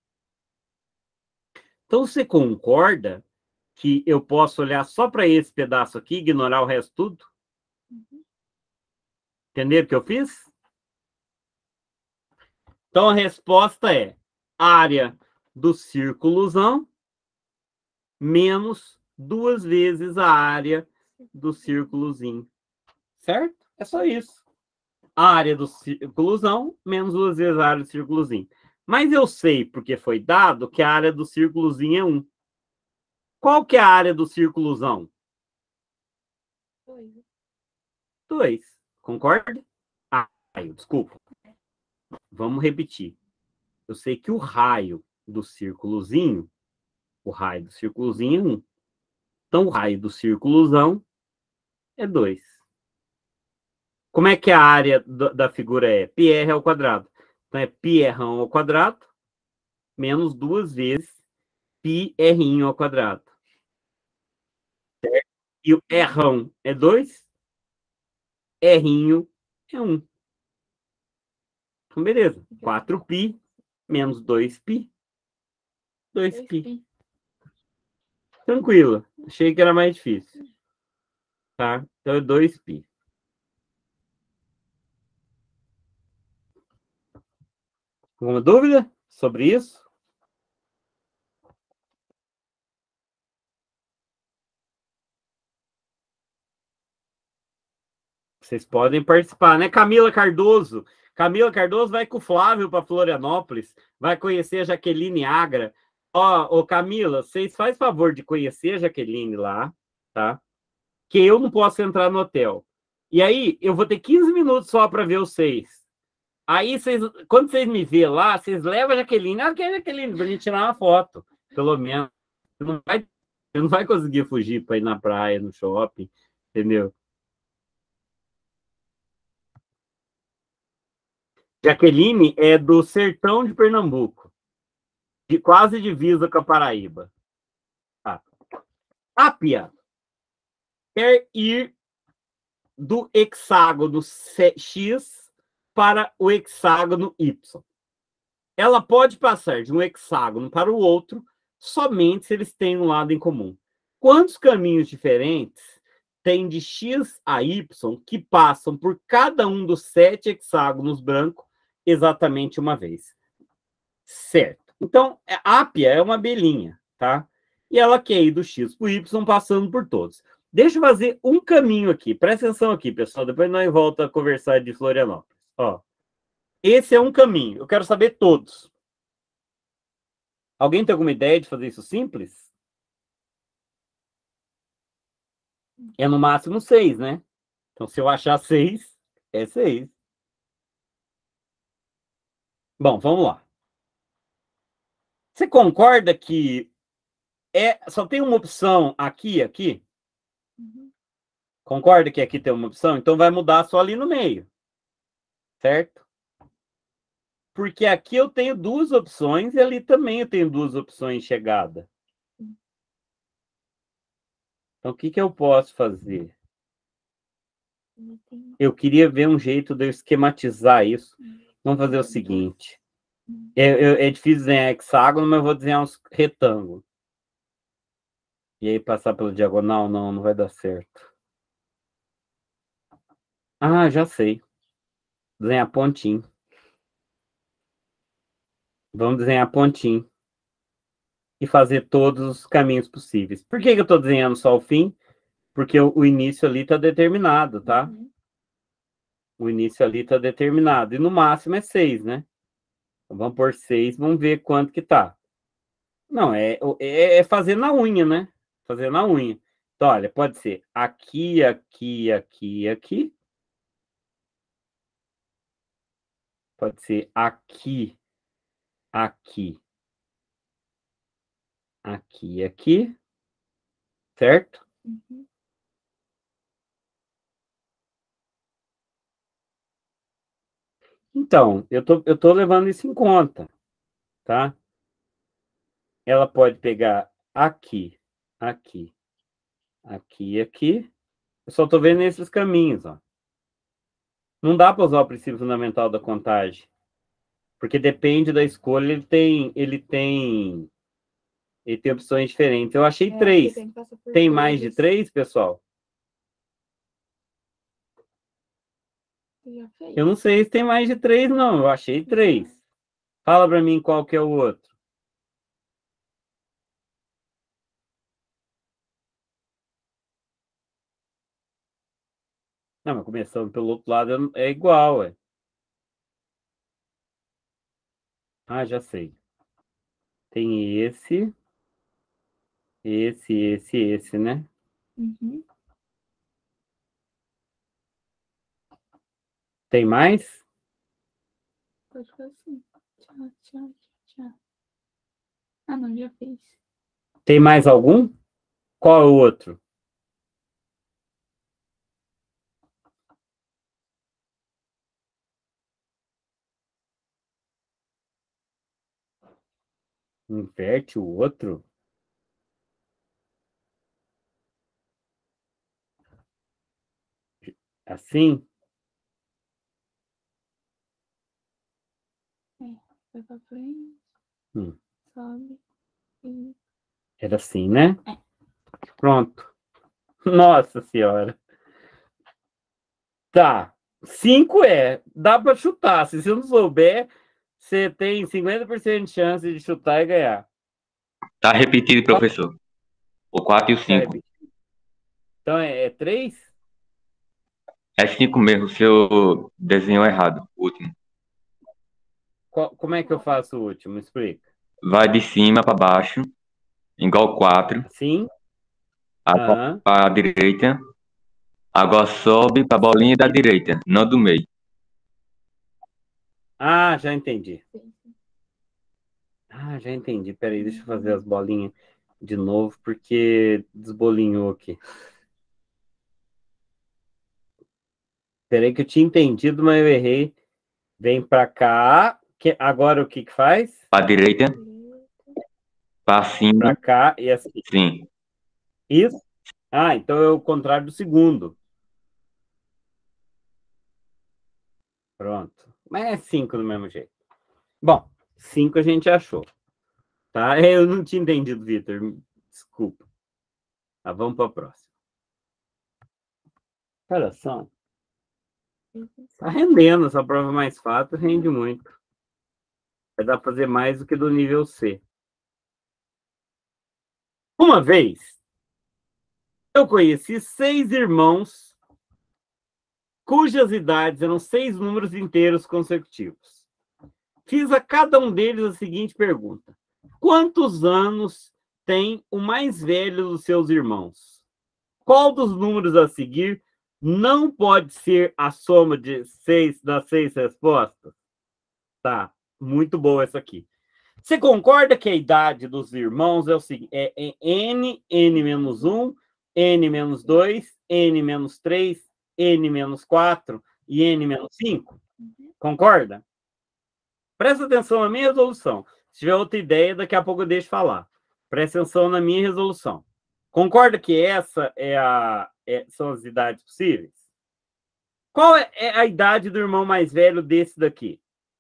Então, você concorda que eu posso olhar só para esse pedaço aqui e ignorar o resto tudo? Uhum. Entenderam o que eu fiz? Então, a resposta é área do círculozão menos duas vezes a área do círculozinho. Certo? É só isso. a área do círculozão menos duas vezes a área do círculozinho. Mas eu sei, porque foi dado, que a área do círculozinho é um. Qual que é a área do círculozão? Dois. dois. Concorda? Ah, raio, desculpa. Vamos repetir. Eu sei que o raio do círculozinho, o raio do círculozinho é um. Então, o raio do círculozão é dois. Como é que a área da figura é? Πr ao quadrado. Então, é πr ao quadrado menos duas vezes πr ao quadrado. Certo? E o r é dois, r é um. Então, beleza. quatro π menos dois π. dois π. Tranquilo. Achei que era mais difícil. Tá? Então, é dois π. Alguma dúvida sobre isso? Vocês podem participar, né? Camila Cardoso. Camila Cardoso vai com o Flávio para Florianópolis, vai conhecer a Jaqueline Agra. Ó, ô Camila, vocês fazem favor de conhecer a Jaqueline lá, tá? Que eu não posso entrar no hotel. E aí, eu vou ter quinze minutos só para ver vocês. Aí, vocês, quando vocês me verem lá, vocês levam a Jaqueline. Ah, que é a Jaqueline? Para a gente tirar uma foto, pelo menos. Você não vai, você não vai conseguir fugir para ir na praia, no shopping, entendeu? Jaqueline é do sertão de Pernambuco, de quase divisa com a Paraíba. Tá. Ápia quer ir do hexágono X para o hexágono Y. Ela pode passar de um hexágono para o outro somente se eles têm um lado em comum. Quantos caminhos diferentes tem de X a Y que passam por cada um dos sete hexágonos brancos exatamente uma vez? Certo. Então, a ápia é uma abelhinha, tá? E ela quer ir do X para o Y passando por todos. Deixa eu fazer um caminho aqui. Presta atenção aqui, pessoal. Depois nós voltamos a conversar de Florianópolis. Ó, esse é um caminho. Eu quero saber todos. Alguém tem alguma ideia de fazer isso simples? É no máximo seis, né? Então, se eu achar seis, é seis. Bom, vamos lá. Você concorda que é, só tem uma opção aqui e aqui? Uhum. Concorda que aqui tem uma opção? Então vai mudar só ali no meio. Certo? Porque aqui eu tenho duas opções e ali também eu tenho duas opções de chegada. Então, o que, que eu posso fazer? Eu queria ver um jeito de eu esquematizar isso. Vamos fazer o seguinte. É, é, é difícil desenhar hexágono, mas eu vou desenhar uns retângulos. E aí passar pela diagonal? Não, não vai dar certo. Ah, já sei. Desenhar pontinho. Vamos desenhar pontinho. E fazer todos os caminhos possíveis. Por que, que eu estou desenhando só o fim? Porque o, o início ali está determinado, tá? Uhum. O início ali está determinado. E no máximo é seis, né? Então, vamos por seis, vamos ver quanto que tá. Não, é, é, é fazer na unha, né? Fazer na unha. Então, olha, pode ser aqui, aqui, aqui, aqui. Pode ser aqui, aqui, aqui, aqui. Certo? Uhum. Então, eu tô, eu tô levando isso em conta, tá? Ela pode pegar aqui, aqui, aqui, aqui. Eu só tô vendo esses caminhos, ó. Não dá para usar o princípio fundamental da contagem, porque depende da escolha, ele tem, ele tem, ele tem opções diferentes. Eu achei É, três. tem que passar por Tem mais de todos. três, pessoal? Você já fez? Eu não sei se tem mais de três, não. Eu achei três. Fala para mim qual que é o outro. Não, mas começando pelo outro lado é igual, ué. Ah, já sei. Tem esse, esse, esse, esse, né? Uhum. Tem mais? Pode ficar assim. Tchau, tchau, tchau. Ah, não, já fez. Tem mais algum? Qual é o outro? Inverte o outro? Assim? É, vai pra frente, Hum, sobe e... era assim, né? É. Pronto. Nossa Senhora. Tá. Cinco é. Dá para chutar. Se você não souber, você tem cinquenta por cento de chance de chutar e ganhar. Tá repetido, professor. O quatro e o Tá cinco. repetindo? Então é, é três? É cinco mesmo, o seu desenho errado, o último. Qual- como é que eu faço o último? Explica. Vai de cima para baixo, igual quatro. Sim? Agora Aham. para a direita. Agora sobe para a bolinha da direita, não do meio. Ah, já entendi. Sim, sim. Ah, já entendi. Peraí, deixa eu fazer as bolinhas de novo, porque desbolinhou aqui. Peraí que eu tinha entendido, mas eu errei. Vem pra cá. Que, agora o que que faz? Para a direita, Direita. para cima, Pra cá e assim. sim. Isso? Ah, então é o contrário do segundo. Pronto. Mas é cinco do mesmo jeito. Bom, cinco a gente achou. Tá? Eu não tinha entendido, Vitor. Desculpa. Tá, vamos para a próxima. Olha só. Tá rendendo. Essa prova mais fácil rende muito. Vai dar para fazer mais do que do nível C. Uma vez, eu conheci seis irmãos cujas idades eram seis números inteiros consecutivos. Fiz a cada um deles a seguinte pergunta: quantos anos tem o mais velho dos seus irmãos? Qual dos números a seguir não pode ser a soma de seis das seis respostas? Tá, muito boa essa aqui. Você concorda que a idade dos irmãos é o seguinte: é, é n, n menos um, n menos dois, n menos três, n menos quatro e n menos cinco? Uhum. Concorda? Presta atenção na minha resolução. Se tiver outra ideia, daqui a pouco eu deixo falar. Presta atenção na minha resolução. Concorda que essa é a, é, são as idades possíveis? Qual é, é a idade do irmão mais velho desse daqui?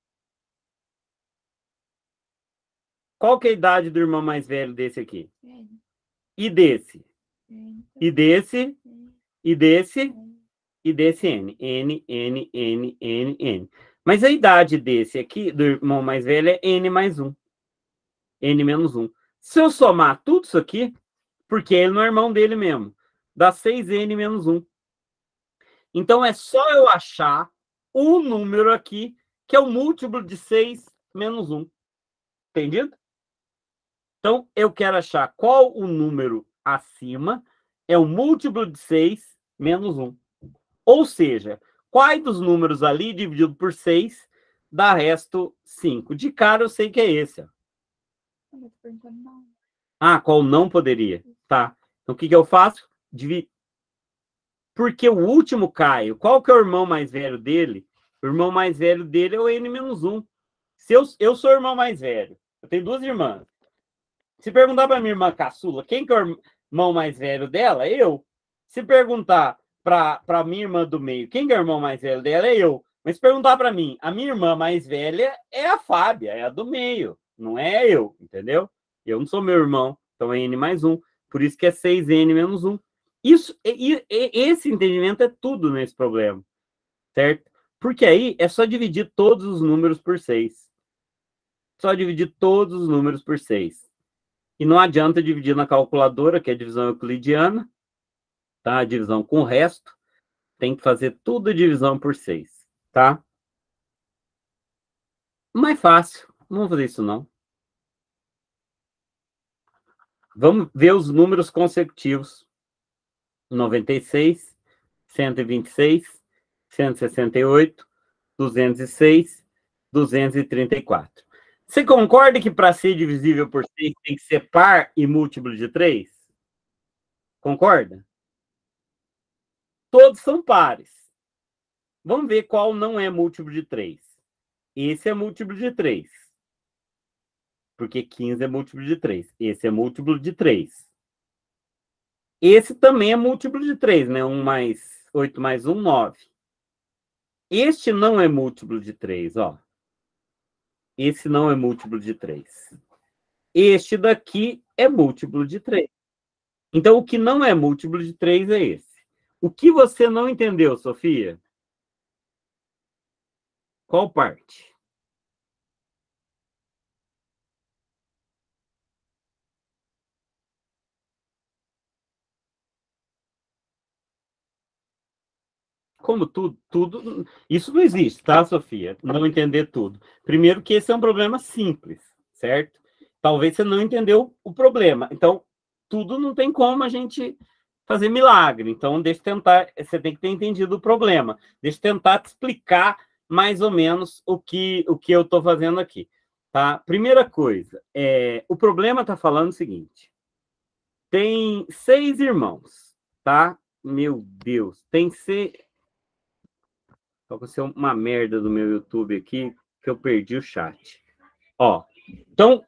Qual que é a idade do irmão mais velho desse aqui? N, E desse? N, E desse? N, E desse? N. E desse N. N, N, N, N, N. Mas a idade desse aqui, do irmão mais velho, é N mais um. N menos um. Se eu somar tudo isso aqui, porque ele não é irmão dele mesmo, dá seis N menos um. Então é só eu achar um número aqui, que é o múltiplo de seis menos um. Entendido? Então, eu quero achar qual o número acima é o múltiplo de seis menos um. Ou seja, quais dos números ali dividido por seis dá resto cinco. De cara, eu sei que é esse. Ó. Eu tô perguntando não. Ah, qual não poderia? Tá. Então, o que, que eu faço? Divi... Porque o último Caio, qual que é o irmão mais velho dele? O irmão mais velho dele é o N menos um. Se eu, eu sou o irmão mais velho, eu tenho duas irmãs. Se perguntar para minha irmã caçula, quem que é o irmão mais velho dela? Eu. Se perguntar para a minha irmã do meio, quem que é o irmão mais velho dela? É eu. Mas se perguntar para mim, a minha irmã mais velha é a Fábia, é a do meio, não é eu, entendeu? Eu não sou meu irmão, então é N mais um. Por isso que é seis N menos um. Isso, e, e, esse entendimento é tudo nesse problema, certo? Porque aí é só dividir todos os números por seis. Só dividir todos os números por seis. E não adianta dividir na calculadora, que é a divisão euclidiana, tá? A divisão com o resto. tem que fazer tudo divisão por seis, tá? Mais fácil. Não vamos fazer isso, não. Vamos ver os números consecutivos. noventa e seis, cento e vinte e seis, cento e sessenta e oito, duzentos e seis, duzentos e trinta e quatro. Você concorda que para ser divisível por seis tem que ser par e múltiplo de três? Concorda? Todos são pares. Vamos ver qual não é múltiplo de três. Esse é múltiplo de três. Porque quinze é múltiplo de três. Esse é múltiplo de três. Esse também é múltiplo de três, né? um mais oito mais um, nove. Este não é múltiplo de três, ó. Esse não é múltiplo de três. Este daqui é múltiplo de três. Então, o que não é múltiplo de três é esse. O que você não entendeu, Sofia? Qual parte? Como tudo, tudo... Isso não existe, tá, Sofia? Não entender tudo. Primeiro que esse é um problema simples, certo? Talvez você não entendeu o problema. Então, tudo não tem como a gente fazer milagre. Então, deixa eu tentar... Você tem que ter entendido o problema. Deixa eu tentar te explicar mais ou menos o que, o que eu estou fazendo aqui, tá? Primeira coisa, é, o problema está falando o seguinte. Tem seis irmãos, tá? Meu Deus, tem seis... Aconteceu uma merda do meu YouTube aqui, que eu perdi o chat. Ó, então,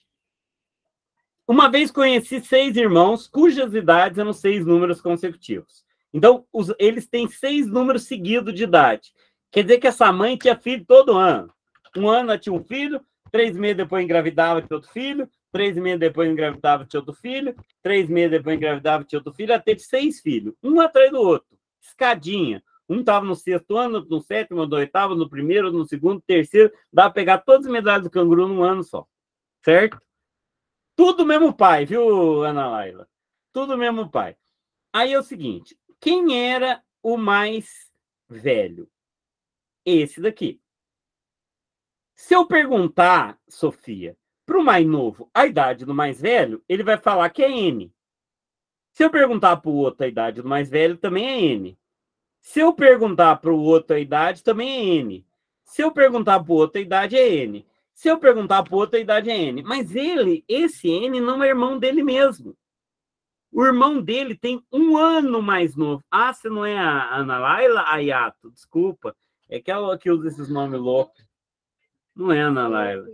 uma vez conheci seis irmãos, cujas idades eram seis números consecutivos. Então, os, eles têm seis números seguidos de idade. Quer dizer que essa mãe tinha filho todo ano. Um ano ela tinha um filho, três meses depois engravidava de outro filho, três meses depois engravidava de outro filho, três meses depois engravidava de outro filho, ela teve seis filhos, um atrás do outro, escadinha. Um estava no sexto ano, no sétimo, no oitavo, no primeiro, no segundo, terceiro. Dá para pegar todas as medalhas do canguru num ano só. Certo? Tudo mesmo pai, viu, Ana Laila? Tudo mesmo pai. Aí é o seguinte. Quem era o mais velho? Esse daqui. Se eu perguntar, Sofia, para o mais novo, a idade do mais velho, ele vai falar que é N. Se eu perguntar para o outro a idade do mais velho, também é N. Se eu perguntar para o outro a idade, também é N. Se eu perguntar para o outro a idade, é N. Se eu perguntar para o outro a idade, é N. Mas ele, esse N, não é irmão dele mesmo. O irmão dele tem um ano mais novo. Ah, você não é a Ana Laila Ayato? Desculpa. É aquela que usa esses nomes loucos. Não é a Ana Laila.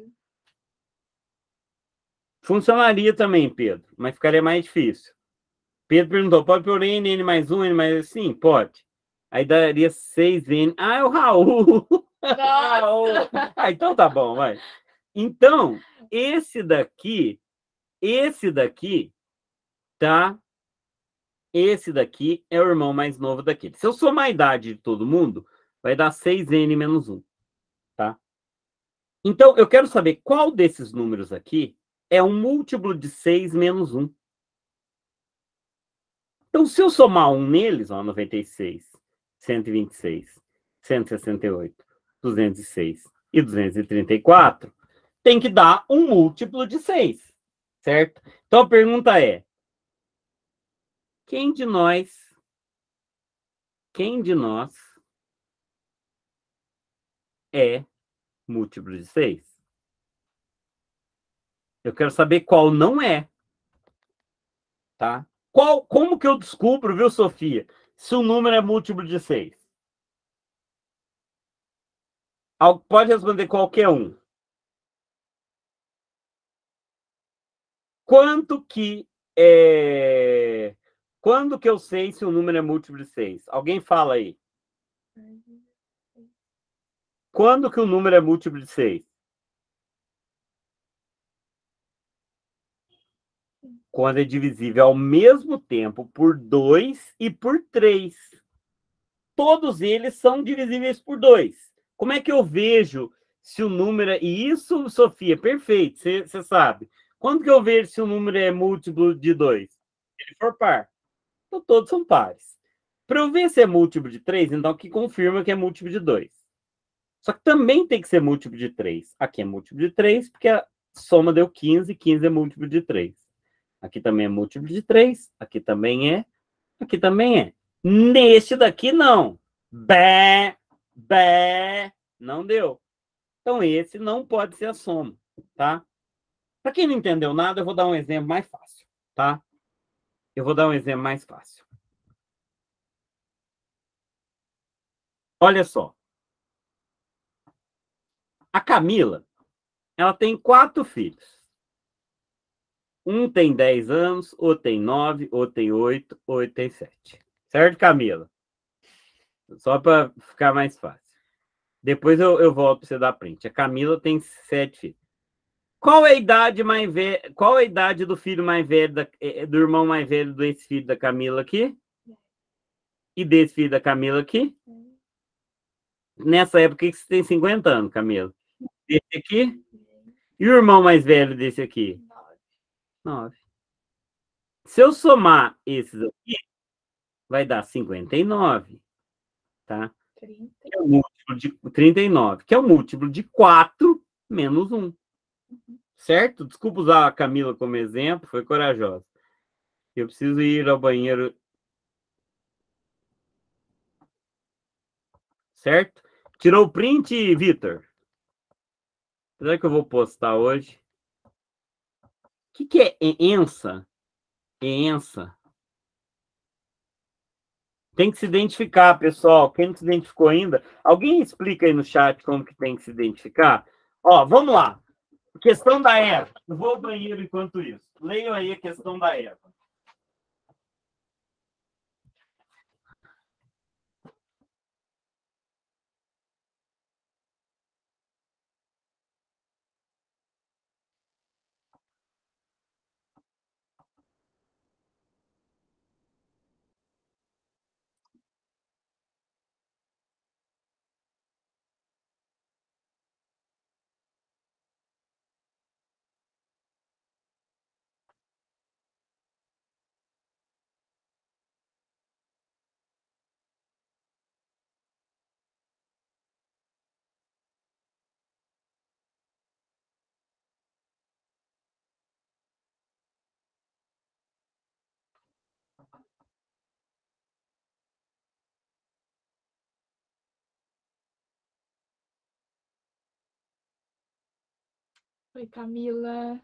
Funcionaria também, Pedro, mas ficaria mais difícil. Pedro perguntou, pode pôr N, N mais um, N mais... Sim, pode. Aí daria seis N. Ah, é o Raul. Raul. Ah, então tá bom, vai. Então, esse daqui, esse daqui, tá? Esse daqui é o irmão mais novo daquele. Se eu somar a idade de todo mundo, vai dar seis N menos um, tá? Então, eu quero saber qual desses números aqui é um múltiplo de seis menos um. Então, se eu somar um neles, ó, noventa e seis, cento e vinte e seis, cento e sessenta e oito, duzentos e seis e duzentos e trinta e quatro, tem que dar um múltiplo de seis, certo? Então, a pergunta é, quem de nós, quem de nós é múltiplo de seis? Eu quero saber qual não é, tá? Qual, como que eu descubro, viu, Sofia, se o número é múltiplo de seis? Pode responder qualquer um. Quanto que é... Quando que eu sei se o número é múltiplo de seis? Alguém fala aí. Quando que o número é múltiplo de seis? Quando é divisível ao mesmo tempo por dois e por três. Todos eles são divisíveis por dois. Como é que eu vejo se o número... É... E isso, Sofia, perfeito, você sabe. Quando que eu vejo se o número é múltiplo de dois? Se ele for par. Então, todos são pares. Para eu ver se é múltiplo de três, então aqui confirma que é múltiplo de dois. Só que também tem que ser múltiplo de três. Aqui é múltiplo de três, porque a soma deu quinze, quinze é múltiplo de três. Aqui também é múltiplo de três, aqui também é, aqui também é. Neste daqui, não. Bé, bé, não deu. Então, esse não pode ser a soma, tá? Para quem não entendeu nada, eu vou dar um exemplo mais fácil, tá? Eu vou dar um exemplo mais fácil. Olha só. A Camila, ela tem quatro filhos. Um tem dez anos, outro tem nove, outro tem oito, outro tem sete. Certo, Camila? Só para ficar mais fácil. Depois eu, eu volto para você dar print. A Camila tem sete filhos. Qual é a idade mais velha? Qual é a idade do filho mais velho, da, do irmão mais velho desse filho da Camila aqui? E desse filho da Camila aqui? Nessa época que você tem cinquenta anos, Camila. Desse aqui? E o irmão mais velho desse aqui? nove. Se eu somar esses aqui, vai dar cinquenta e nove. Tá? trinta. Que é o múltiplo de trinta e nove, que é o múltiplo de quatro menos um. Certo? Desculpa usar a Camila como exemplo, foi corajosa. Eu preciso ir ao banheiro. Certo? Tirou o print, Vitor? Será que eu vou postar hoje? O que, que é ENSA? ENSA. Tem que se identificar, pessoal. Quem não se identificou ainda, alguém explica aí no chat como que tem que se identificar? Ó, vamos lá. Questão da Eva. Eu vou ao banheiro enquanto isso. Leiam aí a questão da Eva. Oi, Camila.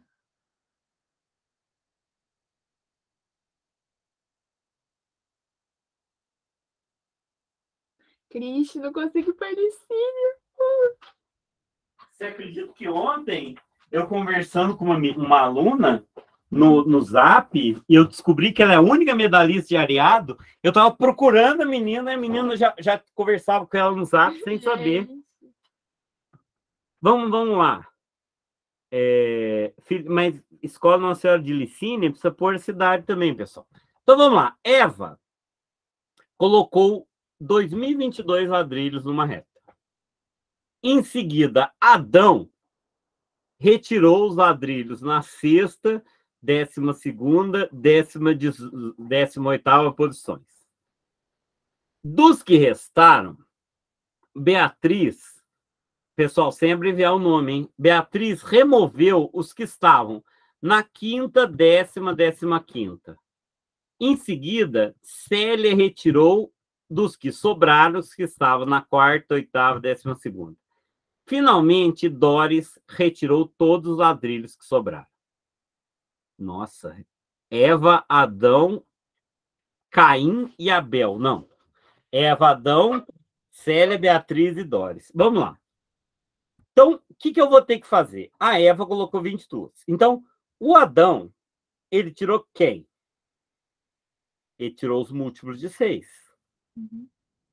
Cris, não consigo parecer. Você acredita que ontem, eu conversando com uma, uma aluna no, no Zap, e eu descobri que ela é a única medalhista de areado, eu estava procurando a menina, e a menina já, já conversava com ela no Zap sem saber. Vamos, vamos lá. É, mas Escola Nossa Senhora de Licínia precisa pôr a cidade também, pessoal. Então vamos lá. Eva colocou dois mil e vinte e dois ladrilhos numa reta. Em seguida, Adão retirou os ladrilhos na sexta, décima segunda, décima, décima oitava posições. Dos que restaram, Beatriz, pessoal, sem abreviar o nome, hein? Beatriz removeu os que estavam na quinta, décima, décima quinta. Em seguida, Célia retirou dos que sobraram, os que estavam na quarta, oitava, décima segunda. Finalmente, Doris retirou todos os ladrilhos que sobraram. Nossa, Eva, Adão, Caim e Abel. Não. Eva, Adão, Célia, Beatriz e Doris. Vamos lá. Então, o que, que eu vou ter que fazer? A Eva colocou vinte e dois. Então, o Adão, ele tirou quem? Ele tirou os múltiplos de seis. Uhum.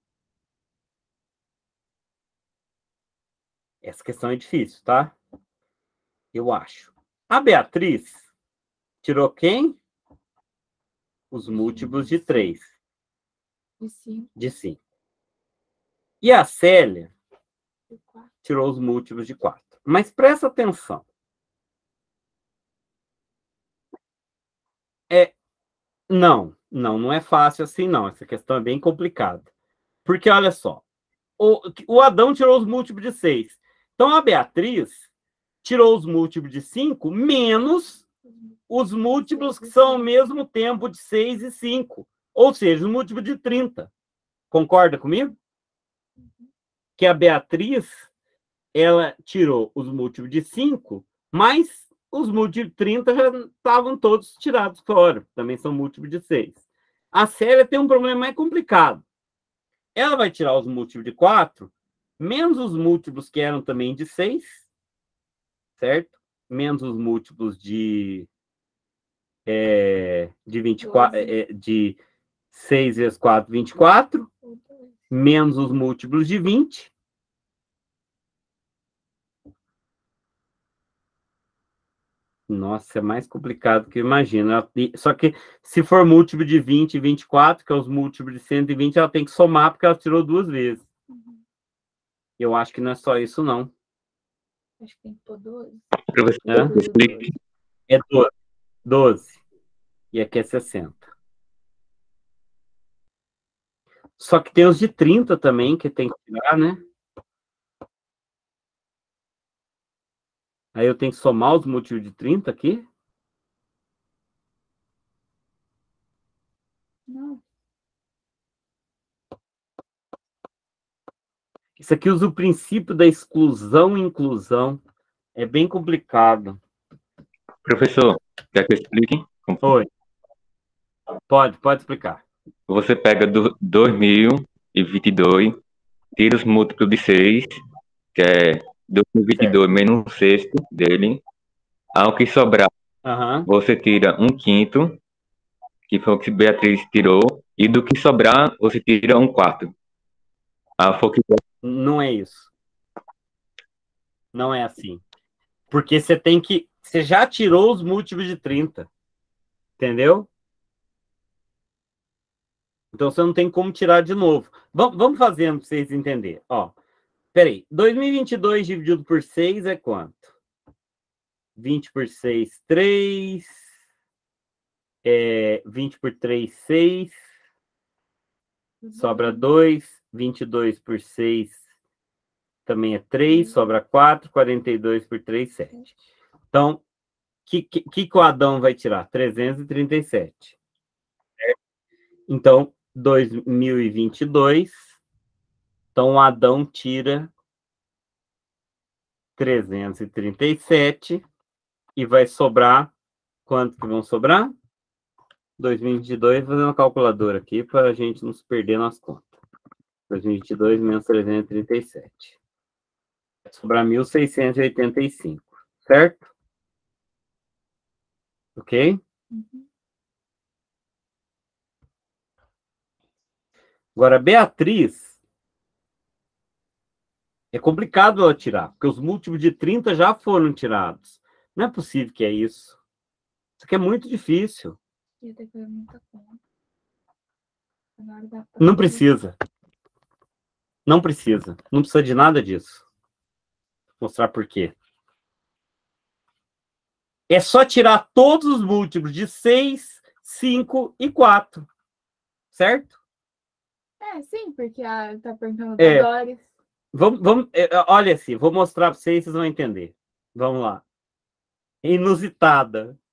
Essa questão é difícil, tá? Eu acho. A Beatriz tirou quem? Os múltiplos de três. De cinco. De cinco. E a Célia De quatro. tirou os múltiplos de quatro. Mas presta atenção. É, não, Não, não é fácil assim, não. Essa questão é bem complicada. Porque, olha só, o, o Adão tirou os múltiplos de seis. Então, a Beatriz tirou os múltiplos de cinco menos os múltiplos que são ao mesmo tempo de seis e cinco. Ou seja, os múltiplos de trinta. Concorda comigo? Que a Beatriz, ela tirou os múltiplos de cinco, mas os múltiplos de trinta já estavam todos tirados fora. Também são múltiplos de seis. A Célia tem um problema mais complicado. Ela vai tirar os múltiplos de quatro, menos os múltiplos que eram também de seis, certo? Menos os múltiplos de, é, de, vinte e quatro, é, de seis vezes quatro, vinte e quatro, menos os múltiplos de vinte. Nossa, é mais complicado que eu imagino. Só que se for múltiplo de vinte e vinte e quatro, que é os múltiplos de cento e vinte, ela tem que somar porque ela tirou duas vezes. Uhum. Eu acho que não é só isso, não. Acho que tem que pôr doze. É, é doze. doze. E aqui é sessenta. Só que tem os de trinta também, que tem que tirar, né? Aí eu tenho que somar os múltiplos de trinta aqui? Não. Isso aqui usa o princípio da exclusão e inclusão. É bem complicado. Professor, quer que eu explique? Oi. Pode, pode explicar. Você pega do dois mil e vinte e dois, tira os múltiplos de seis, que é dois mil e vinte e dois certo. Menos um sexto dele. Ao que sobrar, uhum. Você tira um quinto, que foi o que Beatriz tirou, e do que sobrar, você tira um quarto. Ah, foi que... Não é isso. Não é assim. Porque você tem que... Você já tirou os múltiplos de trinta. Entendeu? Então, você não tem como tirar de novo. Vamos, vamos fazendo para vocês entenderem. Ó, peraí. dois mil e vinte e dois dividido por seis é quanto? vinte por seis, três. É, vinte por três, seis. Sobra dois. vinte e dois por seis também é três. Sobra quatro. quarenta e dois por três, sete. Então, o que, que, que o Adão vai tirar? trezentos e trinta e sete. Então, dois mil e vinte e dois. Então, o Adão tira trezentos e trinta e sete. E vai sobrar... Quanto que vão sobrar? dois mil e vinte e dois, vou fazer uma calculadora aqui para a gente não se perder nas contas. dois mil e vinte e dois menos trezentos e trinta e sete. Vai sobrar mil seiscentos e oitenta e cinco, certo? Ok? Uhum. Agora, Beatriz, é complicado ela tirar, porque os múltiplos de trinta já foram tirados. Não é possível que é isso. Isso aqui é muito difícil. Não precisa. Não precisa. Não precisa de nada disso. Vou mostrar por quê. É só tirar todos os múltiplos de seis, cinco e quatro. Certo? É, sim, porque a tá perguntando é, da Doris. Vamos, vamos, é, olha assim, vou mostrar para vocês, vocês vão entender. Vamos lá. Inusitada.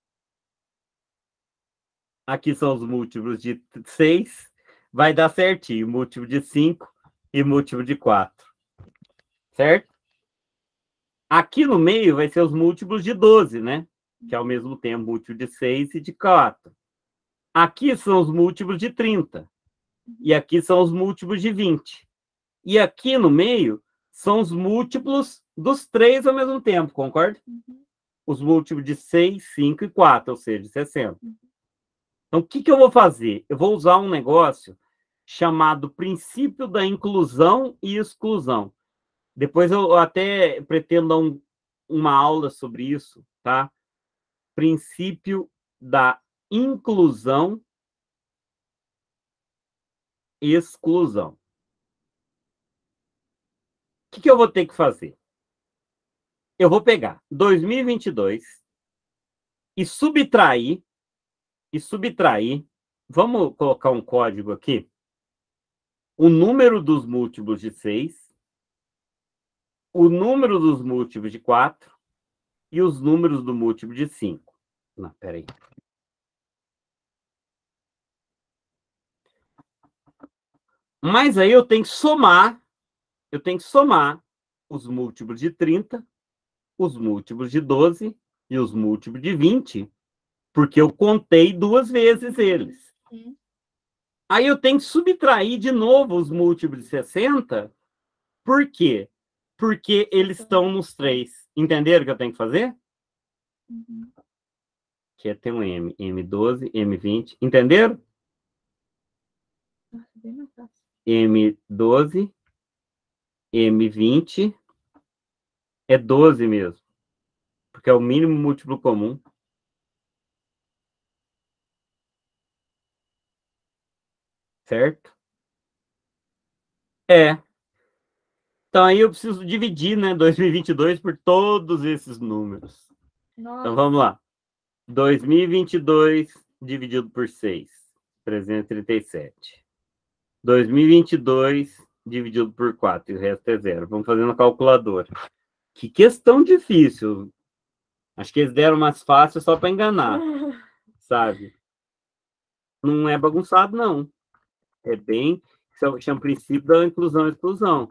Aqui são os múltiplos de seis. Vai dar certinho. Múltiplo de cinco e múltiplo de quatro. Certo? Aqui no meio vai ser os múltiplos de doze, né? Que é ao mesmo tempo múltiplo de seis e de quatro. Aqui são os múltiplos de trinta. E aqui são os múltiplos de vinte. E aqui no meio são os múltiplos dos três ao mesmo tempo, concorda? Uhum. Os múltiplos de seis, cinco e quatro, ou seja, sessenta. Uhum. Então, o que, que eu vou fazer? Eu vou usar um negócio chamado princípio da inclusão e exclusão. Depois eu até pretendo dar um, uma aula sobre isso, tá? Princípio da inclusão e exclusão. O que, que eu vou ter que fazer? Eu vou pegar dois mil e vinte e dois e subtrair, e subtrair vamos colocar um código aqui. O número dos múltiplos de seis, o número dos múltiplos de quatro e os números do múltiplo de cinco. Não, peraí. Mas aí eu tenho que somar, eu tenho que somar os múltiplos de trinta, os múltiplos de doze e os múltiplos de vinte, porque eu contei duas vezes eles. Hum. Aí eu tenho que subtrair de novo os múltiplos de sessenta. Por quê? Porque eles estão nos três. Entenderam o que eu tenho que fazer? Uhum. Que é ter um M. M doze, M vinte. Entenderam? Nossa, bem mais fácil. M doze, M vinte é doze mesmo. Porque é o mínimo múltiplo comum. Certo? É. Então aí eu preciso dividir, né, dois mil e vinte e dois por todos esses números. Nossa. Então vamos lá. dois mil e vinte e dois dividido por seis, trezentos e trinta e sete. dois mil e vinte e dois dividido por quatro, e o resto é zero. Vamos fazer na calculadora. Que questão difícil. Acho que eles deram mais fácil só para enganar, sabe? Não é bagunçado, não. É bem... Chama o princípio da inclusão e exclusão.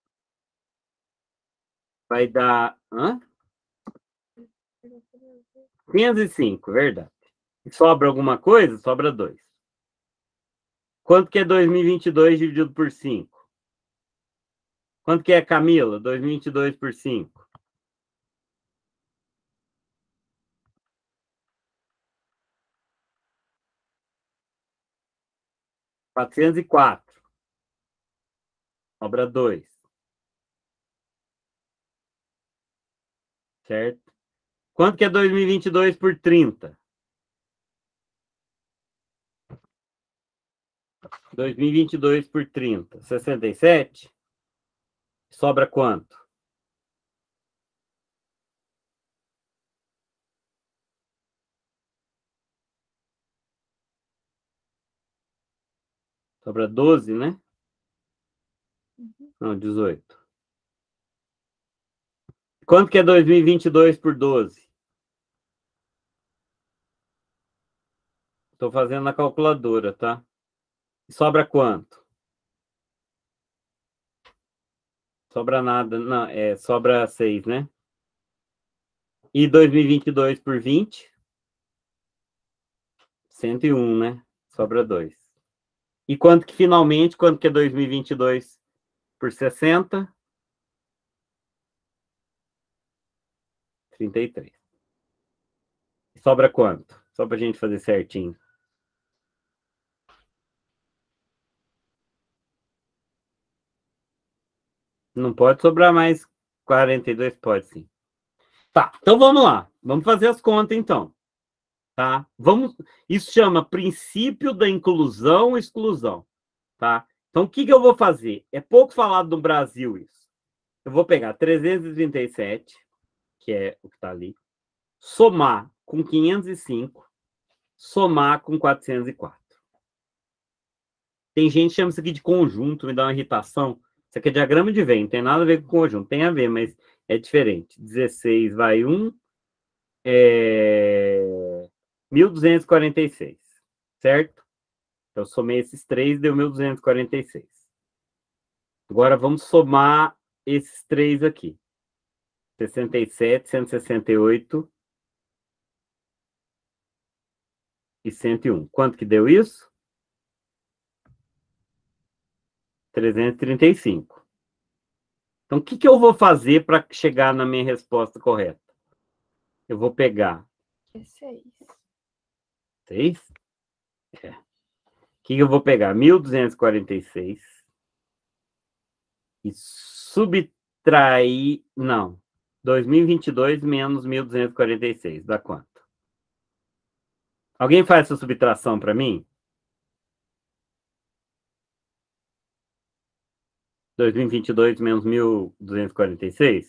Vai dar... Hã? quinhentos e cinco, verdade. Sobra alguma coisa? Sobra dois. Quanto que é dois mil e vinte e dois dividido por cinco? Quanto que é, Camila? dois mil e vinte e dois por cinco. quatrocentos e quatro. Sobra dois. Certo? Quanto que é dois mil e vinte e dois por trinta? dois mil e vinte e dois por trinta. sessenta e sete? Sobra quanto? Sobra doze, né? Uhum. Não, dezoito. Quanto que é dois mil e vinte e dois por doze? Estou fazendo na calculadora, tá? Sobra quanto? Sobra nada. Não, é, sobra seis, né? E dois mil e vinte e dois por vinte? cento e um, né? Sobra dois. E quanto que finalmente, quanto que é dois mil e vinte e dois por sessenta? trinta e três. Sobra quanto? Só para a gente fazer certinho. Não pode sobrar mais quarenta e dois? Pode sim. Tá, então vamos lá. Vamos fazer as contas, então. Tá? Vamos... Isso chama princípio da inclusão e exclusão. Tá? Então, o que, que eu vou fazer? É pouco falado no Brasil isso. Eu vou pegar trezentos e trinta e sete, que é o que está ali, somar com quinhentos e cinco, somar com quatrocentos e quatro. Tem gente que chama isso aqui de conjunto, me dá uma irritação. Isso aqui é diagrama de Venn, não tem nada a ver com conjunto. Tem a ver, mas é diferente. dezesseis vai um, é... mil duzentos e quarenta e seis, certo? Então, eu somei esses três, deu mil duzentos e quarenta e seis. Agora, vamos somar esses três aqui. sessenta e sete, cento e sessenta e oito e cento e um. Quanto que deu isso? trezentos e trinta e cinco. Então, o que, que eu vou fazer para chegar na minha resposta correta? Eu vou pegar... É seis. seis? É. O que, que eu vou pegar? mil duzentos e quarenta e seis e subtrair... Não. dois mil e vinte e dois menos mil duzentos e quarenta e seis. Dá quanto? Alguém faz essa subtração para mim? dois mil e vinte e dois menos mil duzentos e quarenta e seis?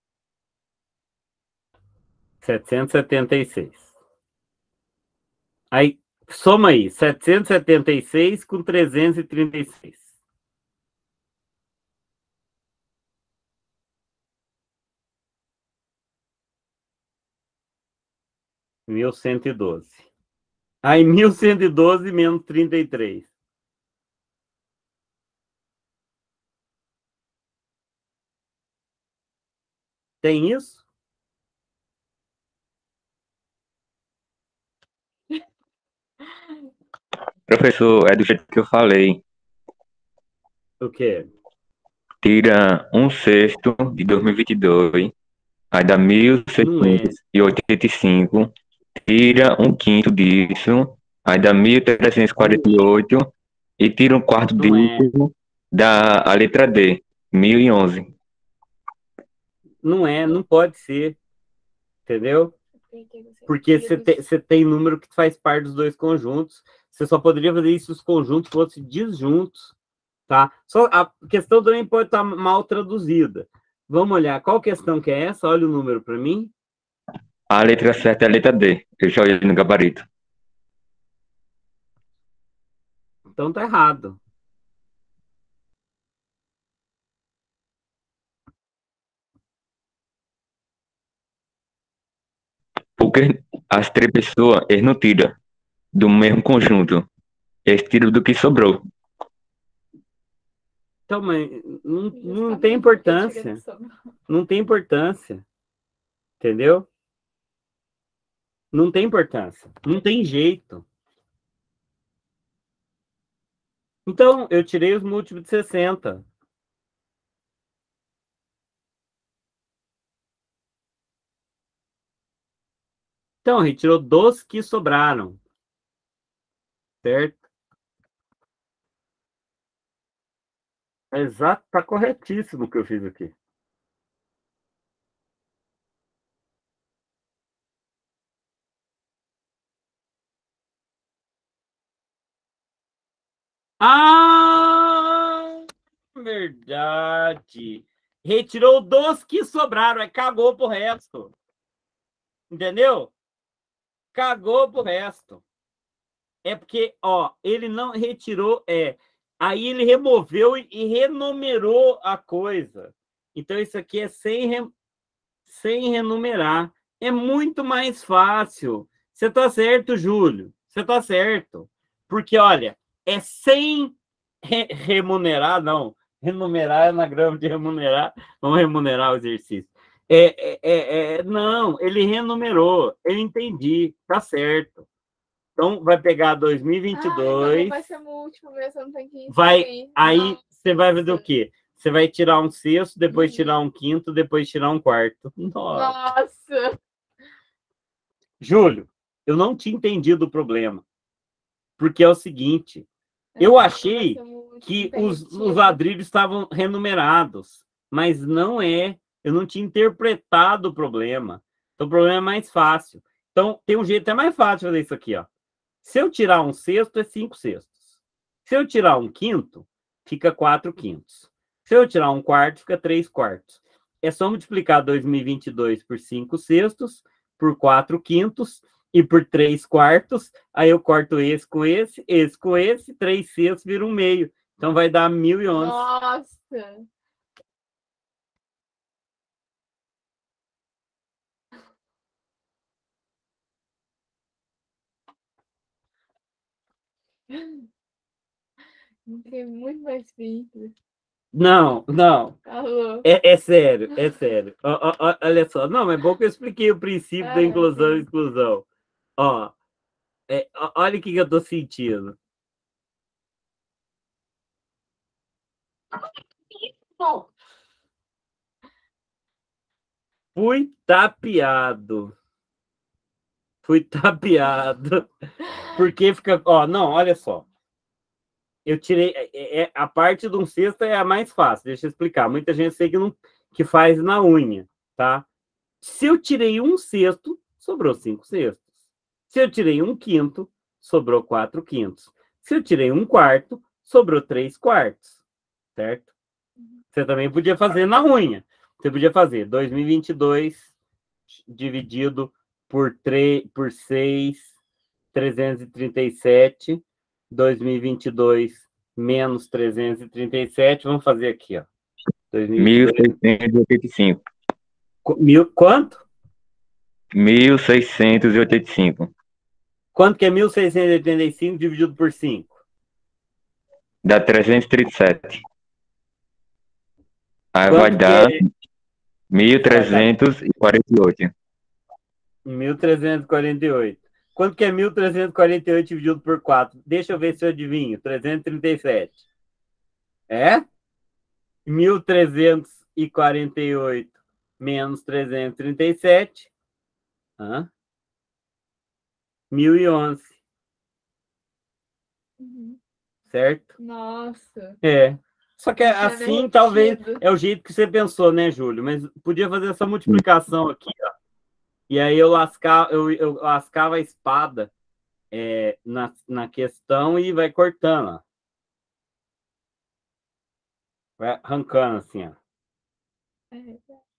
setecentos e setenta e seis. Aí, soma aí, setecentos e setenta e seis com trezentos e trinta e seis. mil cento e doze. Aí, mil cento e doze menos trinta e três. Tem isso? Professor, é do jeito que eu falei. O quê? Tira um sexto de dois mil e vinte e dois, aí dá mil seiscentos e oitenta e cinco. Tira um quinto disso, aí dá mil trezentos e quarenta e oito. E tira um quarto Não é. disso, dá a letra D, mil e onze. Não é, não pode ser. Entendeu? Porque você tem, você tem número que faz parte dos dois conjuntos. Você só poderia fazer isso se os conjuntos fossem disjuntos, tá? Só a questão também pode estar mal traduzida. Vamos olhar. Qual questão que é essa? Olha o número para mim. A letra certa é a letra D. Eu já olhei no gabarito. Então tá errado. Porque as três pessoas, eles não tiram do mesmo conjunto. Eles tiram do que sobrou. Então, mas não, não tem importância. Não tem importância. Entendeu? Não tem importância. Não tem jeito. Então, eu tirei os múltiplos de sessenta. Então, retirou dos que sobraram. Certo? Exato, tá corretíssimo o que eu fiz aqui. Ah, verdade. Retirou dos que sobraram, é cagou pro resto. Entendeu? Cagou pro resto. É porque, ó, ele não retirou, é. Aí ele removeu e renumerou a coisa. Então, isso aqui é sem, re... sem renumerar. É muito mais fácil. Você tá certo, Júlio. Você tá certo. Porque, olha, é sem re remunerar, não. Remunerar é anagrama de remunerar. Vamos remunerar o exercício. É, é, é, é, não, ele renumerou. Eu entendi. Tá certo. Então, vai pegar dois mil e vinte e dois. Ah, então vai ser múltiplo mesmo, não tem que vai, aí você vai fazer o quê? Você vai tirar um sexto, depois uhum. tirar um quinto, depois tirar um quarto. Nossa! Nossa. Júlio, eu não tinha entendido o problema. Porque é o seguinte, é, eu achei que os, os ladrilhos estavam renumerados, mas não é. Eu não tinha interpretado o problema. Então, o problema é mais fácil. Então, tem um jeito até mais fácil de fazer isso aqui, ó. Se eu tirar um sexto, é cinco sextos. Se eu tirar um quinto, fica quatro quintos. Se eu tirar um quarto, fica três quartos. É só multiplicar dois mil e vinte e dois por cinco sextos, por quatro quintos e por três quartos. Aí eu corto esse com esse, esse com esse, três sextos vira um meio. Então vai dar mil e onze. Nossa! É muito mais simples. Não, não. Alô. É, é sério, é sério. Ó, ó, ó, olha só. Não, é bom que eu expliquei o princípio ah, da inclusão e exclusão. Ó, é, ó, olha o que, que eu tô sentindo. Fui tapeado. Fui tapeado. Porque fica... Ó, não, olha só. Eu tirei... É, é, a parte de um sexto é a mais fácil. Deixa eu explicar. Muita gente sei que, não, que faz na unha, tá? Se eu tirei um sexto, sobrou cinco sextos. Se eu tirei um quinto, sobrou quatro quintos. Se eu tirei um quarto, sobrou três quartos. Certo? Você também podia fazer na unha. Você podia fazer dois mil e vinte e dois dividido por, três, por seis trezentos e trinta e sete, dois mil e vinte e dois menos trezentos e trinta e sete, vamos fazer aqui, ó. mil seiscentos e oitenta e cinco. Mil, quanto? mil seiscentos e oitenta e cinco. Quanto que é mil seiscentos e oitenta e cinco dividido por cinco? Dá trezentos e trinta e sete. Aí Quanto vai que dar é? mil trezentos e quarenta e oito. mil trezentos e quarenta e oito. Quanto que é mil trezentos e quarenta e oito dividido por quatro? Deixa eu ver se eu adivinho. trezentos e trinta e sete. É? mil trezentos e quarenta e oito menos trezentos e trinta e sete. Hã? mil e onze. Uhum. Certo? Nossa. É. Só que Tinha assim, repetido. talvez, é o jeito que você pensou, né, Júlio? Mas podia fazer essa multiplicação aqui, ó. E aí eu lascava, eu, eu lascava a espada é, na, na questão e vai cortando, ó. Vai arrancando assim, ó. É.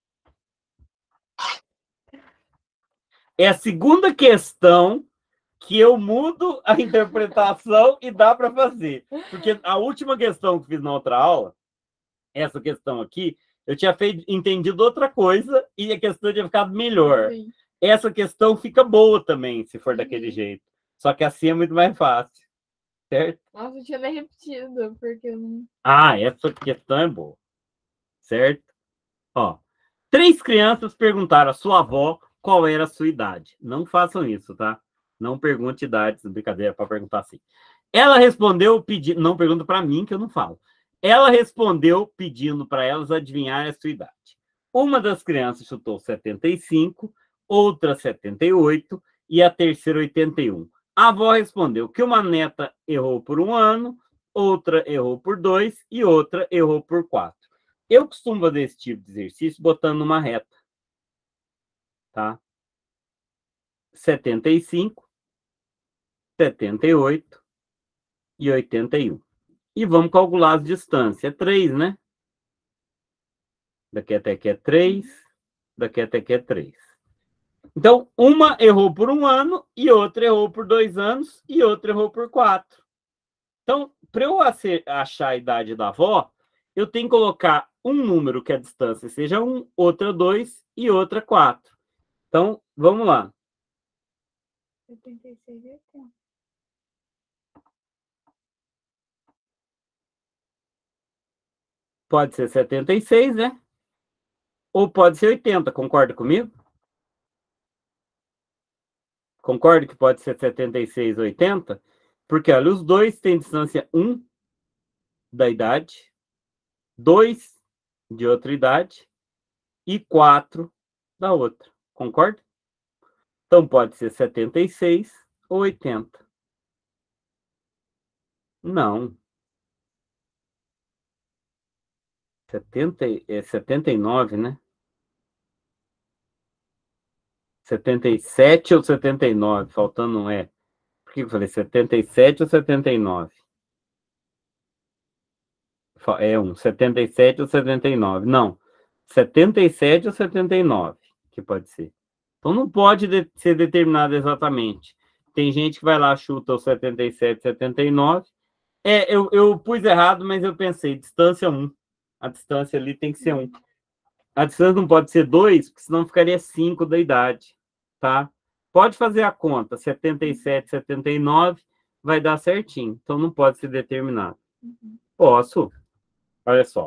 É a segunda questão que eu mudo a interpretação e dá para fazer. Porque a última questão que fiz na outra aula, essa questão aqui, eu tinha feito, entendido outra coisa e a questão tinha ficado melhor. Sim. Essa questão fica boa também, se for Uhum. daquele jeito. Só que assim é muito mais fácil. Certo? Nossa, eu tinha nem repetido, porque eu não. Ah, essa questão é boa. Certo? Ó, três crianças perguntaram à sua avó qual era a sua idade. Não façam isso, tá? Não pergunte idades, brincadeira, para perguntar assim. Ela respondeu pedindo, não pergunta para mim que eu não falo. Ela respondeu pedindo para elas adivinhar a sua idade. Uma das crianças chutou setenta e cinco, outra setenta e oito e a terceira oitenta e um. A avó respondeu que uma neta errou por um ano, outra errou por dois e outra errou por quatro. Eu costumo fazer esse tipo de exercício botando numa reta. Tá? setenta e cinco, setenta e oito e oitenta e um. E vamos calcular as distâncias. É três, né? Daqui até aqui é três, daqui até aqui é três. Então, uma errou por um ano, e outra errou por dois anos, e outra errou por quatro. Então, para eu achar a idade da avó, eu tenho que colocar um número que a distância seja um, outra dois e outra quatro. Então, vamos lá. setenta e seis e oitenta. Pode ser setenta e seis, né? Ou pode ser oitenta, concorda comigo? Concorda que pode ser setenta e seis, oitenta? Porque, olha, os dois têm distância um da idade, dois de outra idade e quatro da outra. Concorda? Então, pode ser setenta e seis ou oitenta. Não. setenta, é setenta e nove, né? setenta e sete ou setenta e nove? Faltando um é. Por que eu falei setenta e sete ou setenta e nove? É um, setenta e sete ou setenta e nove? Não. setenta e sete ou setenta e nove, que pode ser. Então, não pode de ser determinado exatamente. Tem gente que vai lá, chuta o setenta e sete, setenta e nove. É, eu, eu pus errado, mas eu pensei, distância um. A distância ali tem que ser um. A distância não pode ser dois, porque senão ficaria cinco da idade, tá? Pode fazer a conta, setenta e sete, setenta e nove, vai dar certinho. Então, não pode ser determinado. Uhum. Posso. Olha só.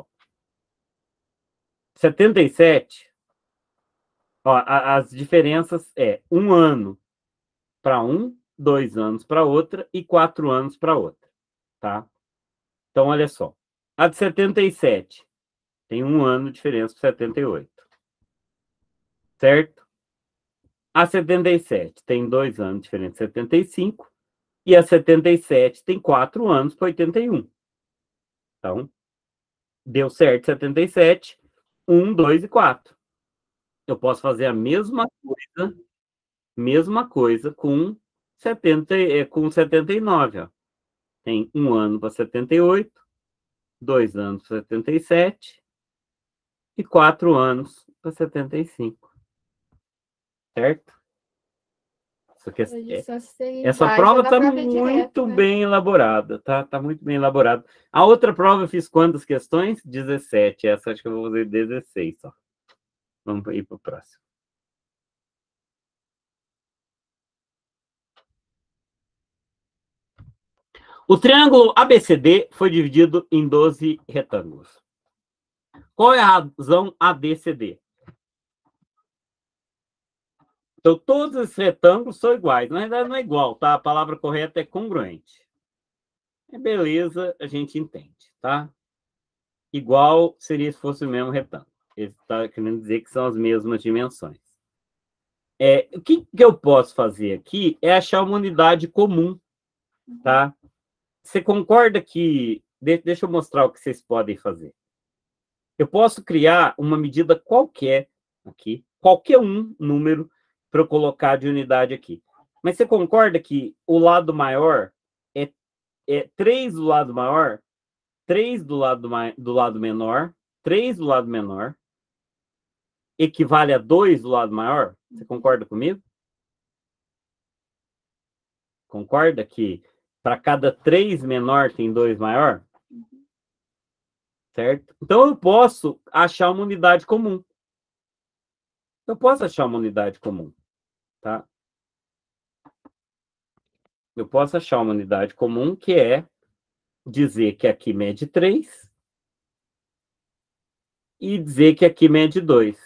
setenta e sete, ó, a, as diferenças é um ano para um, dois anos para outra e quatro anos para outra, tá? Então, olha só. A de setenta e sete tem um ano de diferença para setenta e oito. Certo? A setenta e sete tem dois anos de diferença de setenta e cinco. E a setenta e sete tem quatro anos para oitenta e um. Então, deu certo setenta e sete, um, dois e quatro. Eu posso fazer a mesma coisa, mesma coisa com setenta, com setenta e nove. Ó. Tem um ano para setenta e oito, dois anos para setenta e sete e quatro anos para setenta e cinco. Certo? Só que Hoje é, só se essa vai prova jogar está prova muito direta, né? bem elaborada, tá? Tá muito bem elaborada. A outra prova eu fiz quantas questões? dezessete. Essa acho que eu vou fazer dezesseis só. Vamos ir para o próximo. O triângulo A B C D foi dividido em doze retângulos. Qual é a razão A B C D? Então, todos esses retângulos são iguais. Na verdade, não é igual, tá? A palavra correta é congruente. É beleza, a gente entende, tá? Igual seria se fosse o mesmo retângulo. Ele está querendo dizer que são as mesmas dimensões. É, o que, que eu posso fazer aqui é achar uma unidade comum, tá? Você concorda que... Deixa eu mostrar o que vocês podem fazer. Eu posso criar uma medida qualquer aqui, qualquer um número, para eu colocar de unidade aqui. Mas você concorda que o lado maior é, é três do lado maior, três do lado, do lado menor, três do lado menor, equivale a dois do lado maior? Você concorda comigo? Concorda que para cada três menor tem dois maior? Certo? Então, eu posso achar uma unidade comum. Eu posso achar uma unidade comum, tá? Eu posso achar uma unidade comum que é dizer que aqui mede três e dizer que aqui mede dois.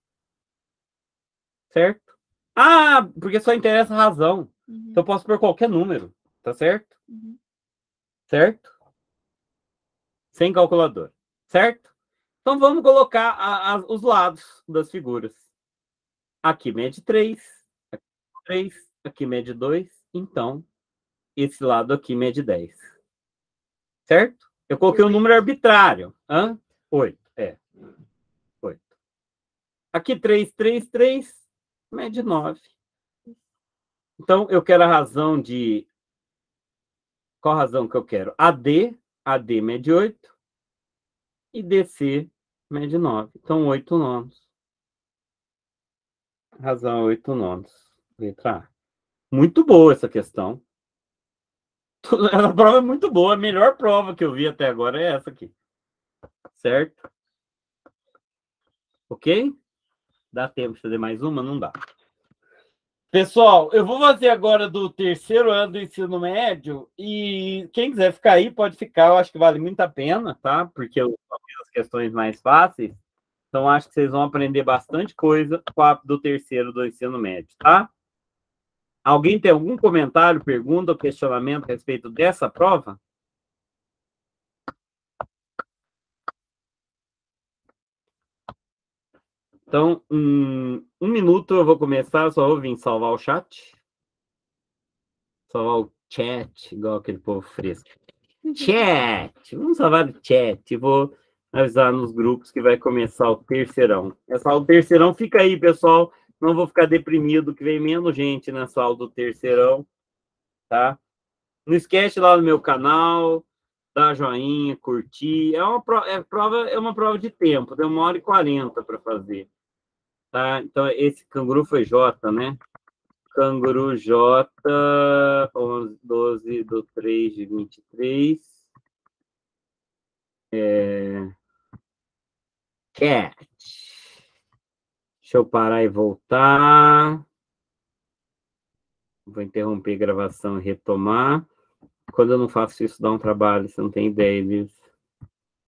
Certo? Ah, porque só interessa a razão. Uhum. Então, eu posso pôr qualquer número, tá certo? Uhum. Certo? Sem calculador. Certo? Então, vamos colocar a, a, os lados das figuras. Aqui mede três, aqui três, aqui mede dois, então, esse lado aqui mede dez. Certo? Eu coloquei um número arbitrário. Hã? oito, é. oito. Aqui três, três, três, mede nove. Então, eu quero a razão de... Qual a razão que eu quero? A D, A D mede oito, e D C mede nove. Então, oito nonos. Razão oito nonos. Letra A. Muito boa essa questão. Essa prova é muito boa. A melhor prova que eu vi até agora é essa aqui. Certo? Ok? Dá tempo de fazer mais uma? Não dá. Pessoal, eu vou fazer agora do terceiro ano do ensino médio e quem quiser ficar aí, pode ficar. Eu acho que vale muito a pena, tá? Porque eu fiz as questões mais fáceis. Então, acho que vocês vão aprender bastante coisa com a do terceiro do ensino médio, tá? Alguém tem algum comentário, pergunta ou questionamento a respeito dessa prova? Então, um, um minuto eu vou começar, só vou vir salvar o chat. Salvar o chat, igual aquele povo fresco. Chat! Vamos salvar o chat. Vou avisar nos grupos que vai começar o terceirão. Essa aula do terceirão fica aí, pessoal. Não vou ficar deprimido, que vem menos gente nessa aula do terceirão, tá? Não esquece lá no meu canal, dar joinha, curtir. É uma prova, é, prova, é uma prova de tempo, tem uma hora e quarenta para fazer. Tá? Então, esse canguru foi J, né? Canguru J, onze, doze do três de vinte e três. É... Cat. Deixa eu parar e voltar. Vou interromper a gravação e retomar. Quando eu não faço isso, dá um trabalho, você não tem ideia disso.